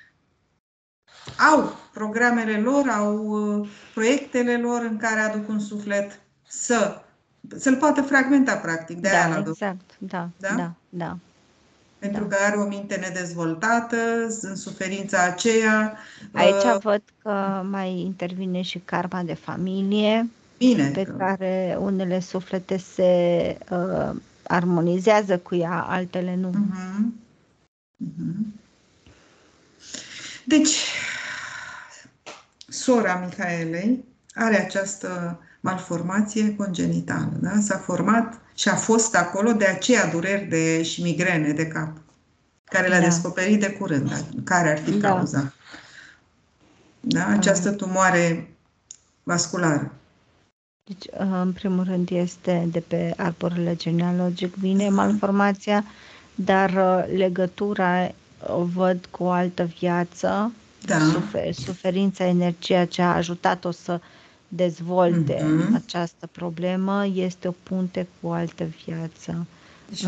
au programele lor, au proiectele lor în care aduc un suflet să-l poată fragmenta, practic. De aia l-aduc. Exact. Da. Pentru că are o minte nedezvoltată, în suferința aceea. Aici văd că mai intervine și karma de familie, care unele suflete se armonizează cu ea, altele nu. Deci, sora Mihaelei are această malformație congenitală. Da? S-a format și a fost acolo, de aceea dureri și migrene de cap, care le-a descoperit de curând. Care ar fi cauza? Da? Această tumoare vasculară. Deci, în primul rând, este de pe arborele genealogic, vine malformația, dar legătura o văd cu o altă viață, suferința, energia ce a ajutat-o să dezvolte această problemă, este o punte cu o altă viață, deci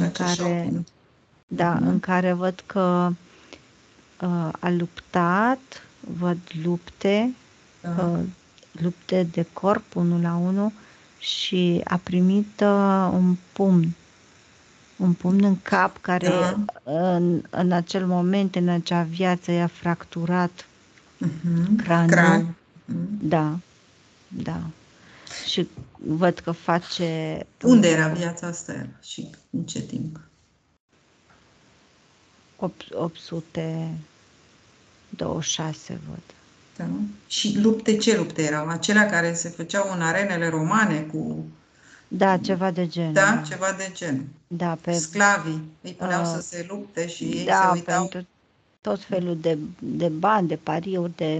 în care văd că a luptat, văd lupte, lupte de corp 1 la 1 și a primit un pumn în cap care în acel moment, în acea viață, i-a fracturat craniul. Da. Și văd că face... Unde era viața asta și în ce timp? 826, văd. Da. Și ce lupte erau? Acelea care se făceau în arenele romane cu... Da, ceva de gen. Da, ceva de gen. Da, sclavii îi puneau să se lupte și ei se uitau... pentru tot felul de bani, de pariuri, de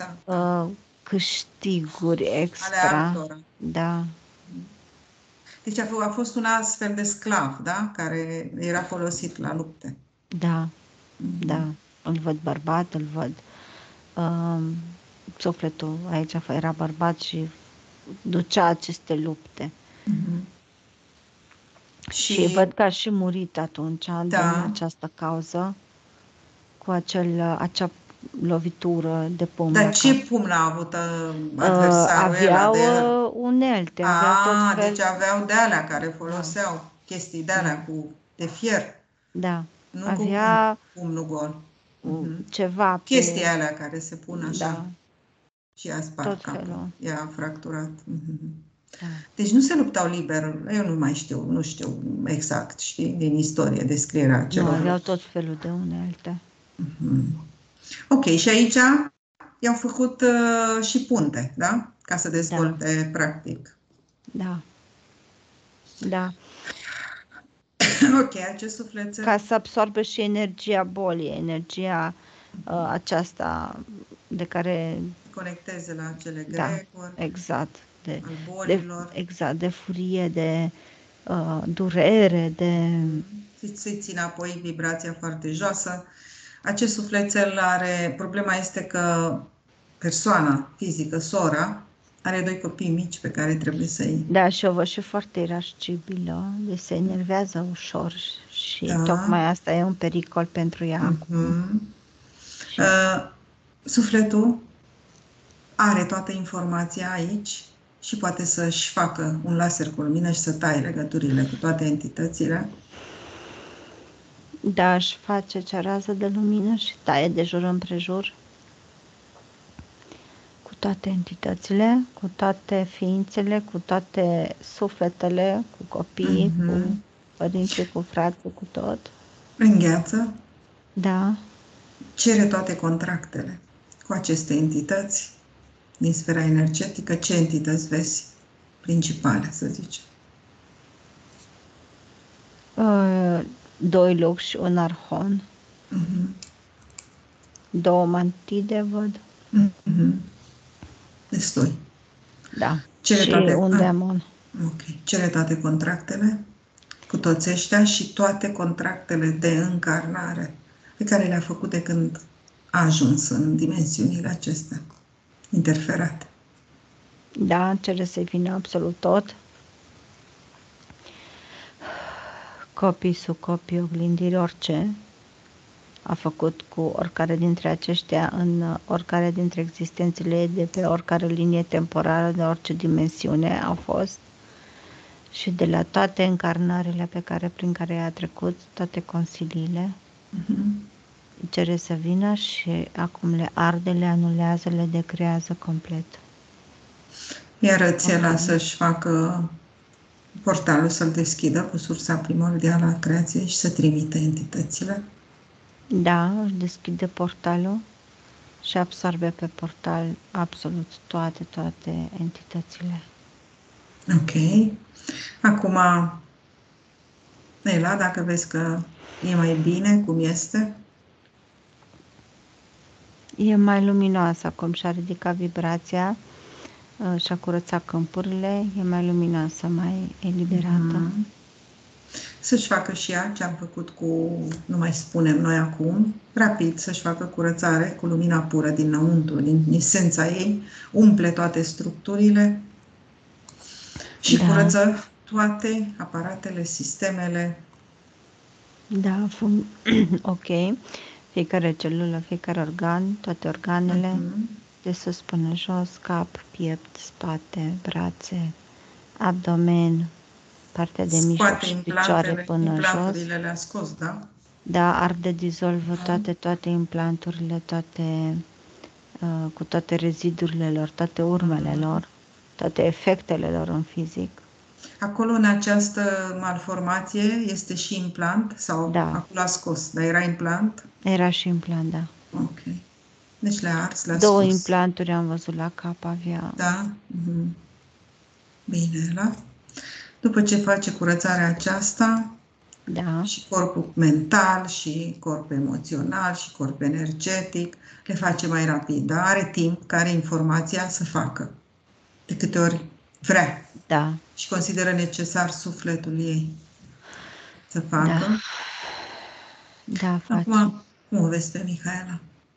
câștiguri extra. Ale altora. Da. Deci a fost un astfel de sclav, da? Care era folosit la lupte. Da, da. Îl văd bărbat, îl văd... sufletul aici era bărbat și ducea aceste lupte. Și văd că a și murit atunci, din această cauză, cu acea lovitură de pumn. Dar ce pumn a avut adversarul? Aveau unelte. Deci aveau de alea care foloseau chestii de alea de fier. Da. Nu avea cu pumnul gol. Ceva chestii alea care se pun așa. Da. Și a spart capul. I-a fracturat. Da. Deci nu se luptau liber. Eu nu mai știu, nu știu exact, știi, din istorie, descrierea celor. Nu, aveau tot felul de unelte. Ok, și aici i-au făcut și punte, da? Ca să dezvolte practic. Da. Da. Ok, acest sufletel. Ca să absorbe și energia bolii, energia aceasta de care... Conecteze la cele grecuri. Exact. Al bolilor. Exact, de furie, de durere, de... Să-i țină apoi vibrația foarte joasă. Acest sufletel are... Problema este că persoana fizică, sora, are 2 copii mici pe care trebuie să-i... Da, și o văd și foarte irascibilă, deci se enervează ușor și tocmai asta e un pericol pentru ea acum. Sufletul are toată informația aici și poate să-și facă un laser cu lumină și să taie legăturile cu toate entitățile. Da, își face cearază de lumină și taie de jur împrejur cu toate entitățile, cu toate ființele, cu toate sufletele, cu copiii, cu părinții, cu frații, cu tot. Îngheață. Da. Cere toate contractele cu aceste entități din sfera energetică. Ce entități vezi principale, să zicem? 2 lupi și un arhon. 2 mantide, văd. Destui. Da. Și un demon. Ok. Cere toate contractele cu toți ăștia și toate contractele de încarnare pe care le-a făcut de când a ajuns în dimensiunile acestea interferate. Da, cere să-i vină absolut tot. Copii, subcopii, oglindiri, orice a făcut cu oricare dintre aceștia în oricare dintre existențele de pe oricare linie temporală, de orice dimensiune au fost și de la toate încarnările prin care a trecut, toate consiliile. Cere să vină și acum le arde, le anulează, le decrează complet. Iar îți lasă să-și facă portalul, să-l deschidă cu sursa primordială a creației și să trimite entitățile. Da, își deschide portalul și absorbe pe portal absolut toate entitățile. Ok. Acum, Ela, dacă vezi că e mai bine, cum este? E mai luminoasă acum, și-a ridicat vibrația, și-a curățat câmpurile, e mai luminoasă, mai eliberată. Să-și facă și ea ce am făcut cu, nu mai spunem noi acum, rapid să-și facă curățare cu lumina pură dinăuntru, din esența ei, umple toate structurile și curăță toate aparatele, sistemele. Da, ok. Fiecare celulă, fiecare organ, toate organele, de sus până jos, cap, piept, spate, brațe, abdomen, partea de mijloc și picioare până jos. Implanturile le-a scos, da? Da, arde, dizolvă toate implanturile, cu toate rezidurile lor, toate urmele lor, toate efectele lor în fizic. Acolo, în această malformație, este și implant? Sau acolo a scos, dar era implant? Era și implant, da. Ok. Deci le-a ars, le-a Două scos. implanturi am văzut la cap, avea. Da? Bine, la. După ce face curățarea aceasta, și corpul mental, și corpul emoțional, și corpul energetic, le face mai rapid, dar are timp care informația să facă. De câte ori vrea. Da. Și consideră necesar sufletul ei să facă. Da, face. Acum, cum o vezi pe Mihaela?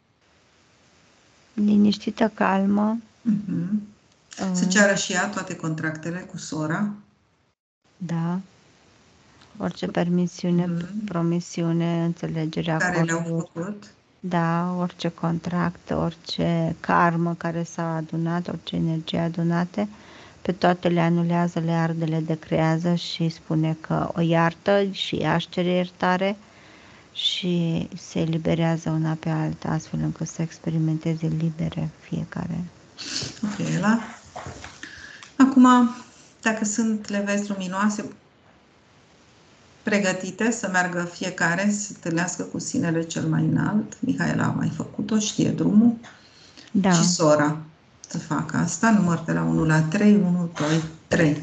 Liniștită, calmă. Să ceară și ea toate contractele cu sora. Da. Orice permisiune, promisiune, înțelegere, acord. Care le-au făcut. Da, orice contract, orice karmă care s-a adunat, orice energie adunate, pe toate le anulează, le arde, le decrează și spune că o iartă și ea își cere iertare și se eliberează una pe alta, astfel încât să experimenteze libere fiecare. Ok, Ela. Acum, dacă sunt levezi luminoase pregătite să meargă fiecare, să se întâlnească cu sinele cel mai înalt. Mihaela a mai făcut-o, știe drumul. Da. Și sora să facă asta. Număr de la 1 la 3, 1, 2, 3.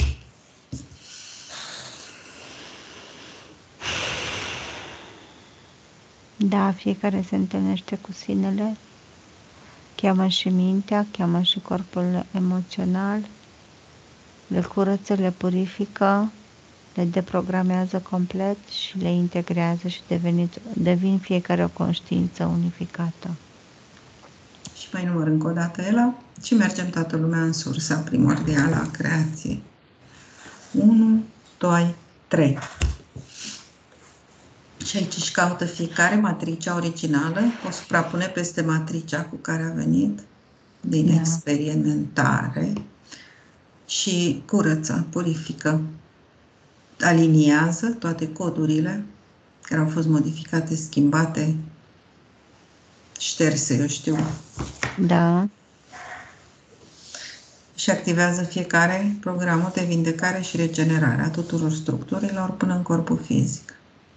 Da, fiecare se întâlnește cu sinele, cheamă și mintea, cheamă și corpul emoțional, le curăță, le purifică, le deprogramează complet și le integrează și devin fiecare o conștiință unificată. Și mai număr încă o dată, Ela, și mergem toată lumea în sursa primordială a creației. 1, 2, 3. Și aici își caută fiecare matricea originală, o suprapune peste matricea cu care a venit din experimentare și curăță, purifică, aliniază toate codurile care au fost modificate, schimbate, șterse, eu știu. Da. Și activează fiecare programul de vindecare și regenerare a tuturor structurilor până în corpul fizic.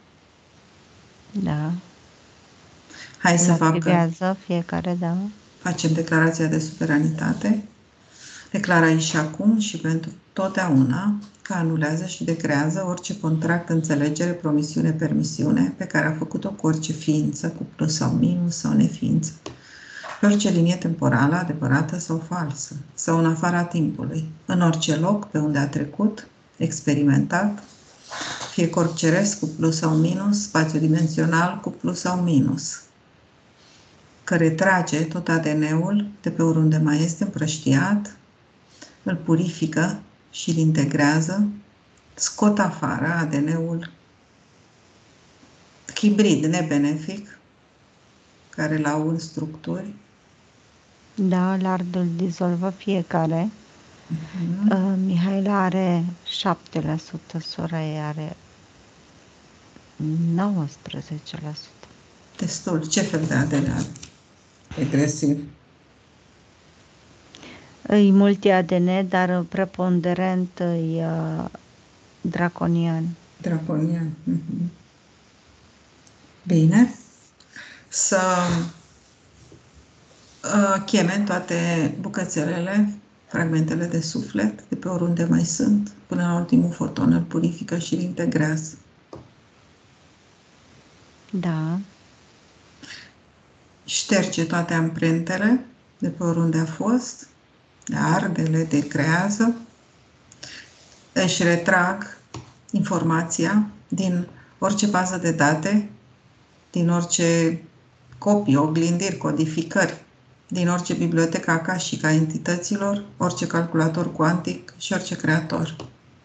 Da. Hai să activează fiecare, da. Facem declarația de suveranitate. Declară aici și acum și pentru totdeauna că anulează și decrează orice contract, înțelegere, promisiune, permisiune pe care a făcut-o cu orice ființă, cu plus sau minus sau neființă, pe orice linie temporală, adevărată sau falsă, sau în afara timpului, în orice loc pe unde a trecut, experimentat, fie corp ceresc cu plus sau minus, spațiu dimensional cu plus sau minus, că retrage tot ADN-ul de pe oriunde mai este împrăștiat, îl purifică și îl integrează, scot afară ADN-ul hibrid, nebenefic, care l-au în structuri. Da, îl dizolvă fiecare. Mihaela are 7%, sora ei are 19%. Destul. Ce fel de ADN are? Regresiv. E multi-ADN, dar preponderent e draconian. Draconian. Bine. să cheme toate bucățelele, fragmentele de suflet, de pe oriunde mai sunt, până la ultimul foton, îl purifică și îl integrează. Da. Șterge toate amprentele de pe oriunde a fost, le arde, le decrează, își retrag informația din orice bază de date, din orice copii, oglindiri, codificări, din orice bibliotecă akashică a entităților, orice calculator cuantic și orice creator.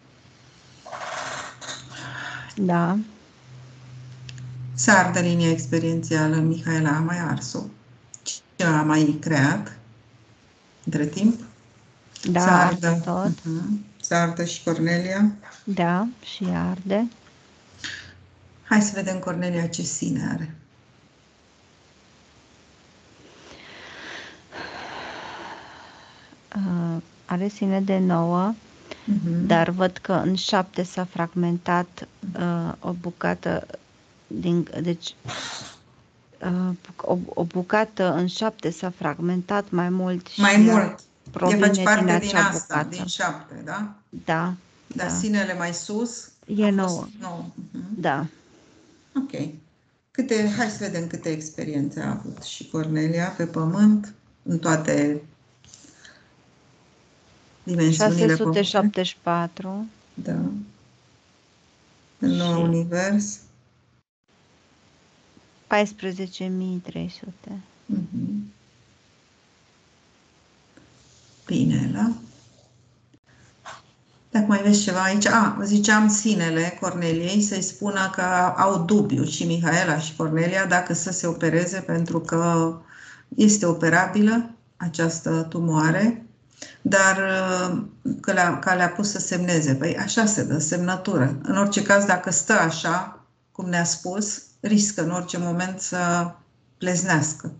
Da. Se ardă linia experiențială, Mihaela a mai ars-o. Ce a mai creat între timp? Da, se ardă tot. Se ardă și Cornelia. Da, și arde. Hai să vedem Cornelia ce sine are. Are sine de 9, dar văd că în 7 s-a fragmentat o bucată deci o bucată în 7 s-a fragmentat mai mult și provine din acea bucată. Din 7, da? Da. Dar sinele mai sus e 9. Da. Ok. Hai să vedem câte experiențe a avut și Cornelia pe pământ, în toate dimensiunile 674. Da. În nou univers. 14.300. Bine, da? Dacă mai vezi ceva aici, ziceam sinele Corneliei să-i spună că au dubiu și Mihaela și Cornelia dacă să se opereze, pentru că este operabilă această tumoare, dar că le-a pus să semneze. Păi așa se dă semnătură. În orice caz, dacă stă așa, cum ne-a spus, riscă în orice moment să pleznească.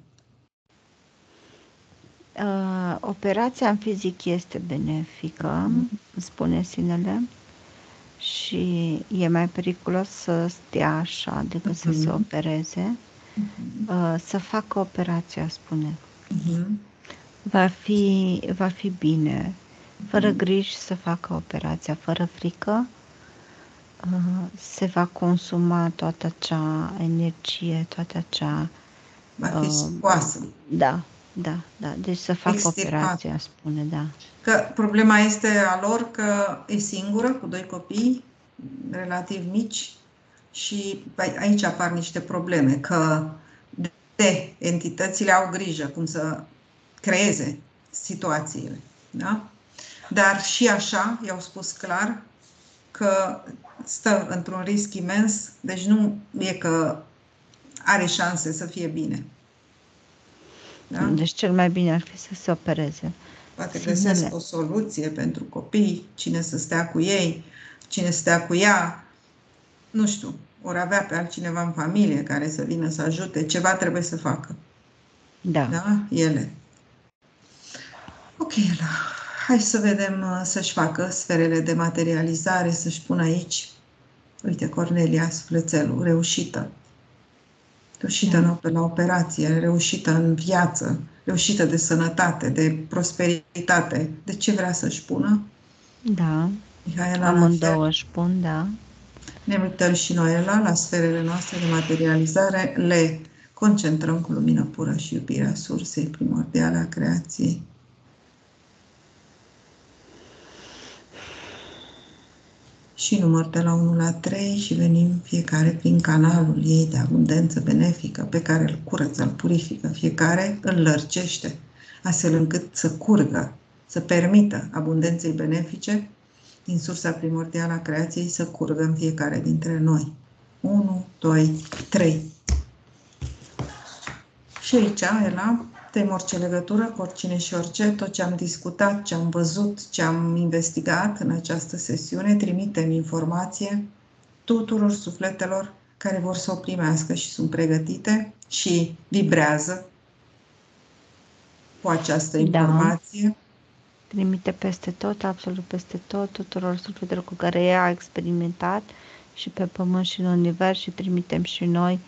Operația în fizic este benefică, spune sinele, și e mai periculos să stea așa decât să se opereze. Să facă operația, spune. Va fi bine, fără griji să facă operația, fără frică. Se va consuma toată acea energie, toată acea... Va fi scoasă. Da. Deci să facă operația, spune, da. Că problema este a lor că e singură, cu 2 copii relativ mici și aici apar niște probleme, că entitățile au grijă cum să creeze situațiile, da? Dar și așa i-au spus clar că stă într-un risc imens, deci nu e că are șanse să fie bine. Da? Deci cel mai bine ar fi să se opereze. Poate găsesc o soluție pentru copii, cine să stea cu ei, cine să stea cu ea, nu știu, ori avea pe altcineva în familie care să vină să ajute, ceva trebuie să facă. Da? Ele. Ok, hai să vedem să-și facă sferele de materializare, să-și pună aici. Uite, Cornelia, sufletelul, reușită. Reușită la operație, reușită în viață, reușită de sănătate, de prosperitate. De ce vrea să-și pună? Da. Mihaela, amândouă își pun, da. Ne uităm și noi la sferele noastre de materializare, le concentrăm cu lumină pură și iubirea sursei primordiale a creației. Și număr de la 1 la 3 și venim fiecare prin canalul ei de abundență benefică pe care îl curăță, îl purifică, fiecare îl lărgește, astfel încât să curgă, să permită abundenței benefice din sursa primordială a creației să curgă în fiecare dintre noi. 1, 2, 3. Și aici, Ela, tem orice legătură cu oricine și orice, tot ce am discutat, ce am văzut, ce am investigat în această sesiune, trimitem informație tuturor sufletelor care vor să o primească și sunt pregătite și vibrează cu această informație. Da. Trimite peste tot, absolut peste tot, tuturor sufletelor cu care ea a experimentat și pe pământ și în univers, și trimitem și noi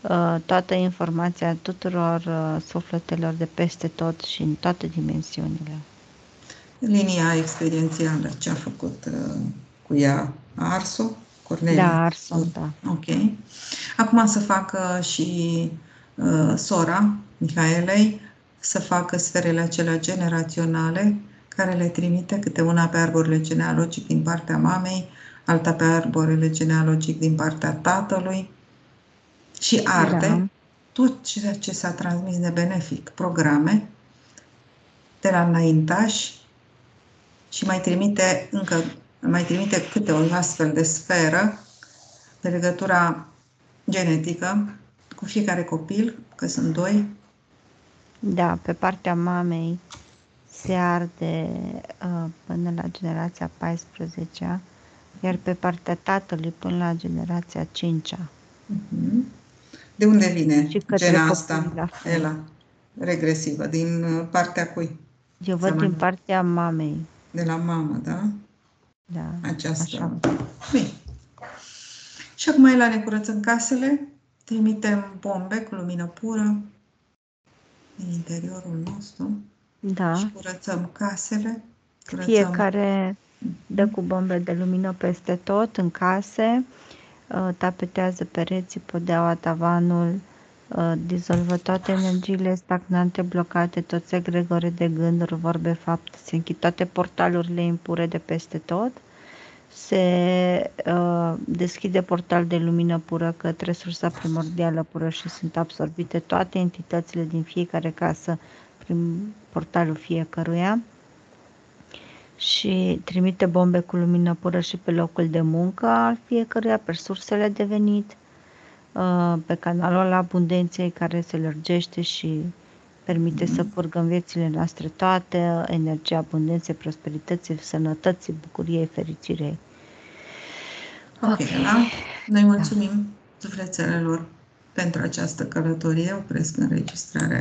toată informația tuturor sufletelor de peste tot și în toate dimensiunile. Linia experiențială, ce a făcut cu ea? A ars-o? Cornelia? Da, ars-o, da. Ok. Acum să facă și sora Mihaelei, să facă sferele acelea generaționale, care le trimite câte una pe arborele genealogic din partea mamei, alta pe arborele genealogic din partea tatălui și arde tot ceea ce s-a transmis de benefic, programe de la înaintași și mai trimite câte o astfel de sferă de legătura genetică cu fiecare copil, că sunt 2. Da, pe partea mamei se arde până la generația 14-a, iar pe partea tatălui până la generația 5-a. De unde vine gena asta, Ela, regresivă? Din partea cui? Eu văd din partea mamei. De la mamă, da? Da, aceasta. așa. Bine. Și acum Ela ne curățăm casele, trimitem bombe cu lumină pură din interiorul nostru. Da. Și curățăm casele. Fiecare dă cu bombe de lumină peste tot în case, tapetează pereții, podeaua, tavanul, dizolvă toate energiile stagnante, blocate, toți egregore de gânduri, vorbe, fapte, se închid toate portalurile impure de peste tot, se deschide portal de lumină pură către sursa primordială pură și sunt absorbite toate entitățile din fiecare casă prin portalul fiecăruia și trimite bombe cu lumină pură și pe locul de muncă al fiecăruia, pe sursele de venit, pe canalul al abundenței care se lărgește și permite să curgă în viețile noastre toate energia abundenței, prosperității, sănătății, bucuriei, fericirei. Ok, da? Noi mulțumim sufletelor pentru această călătorie. Opresc înregistrarea.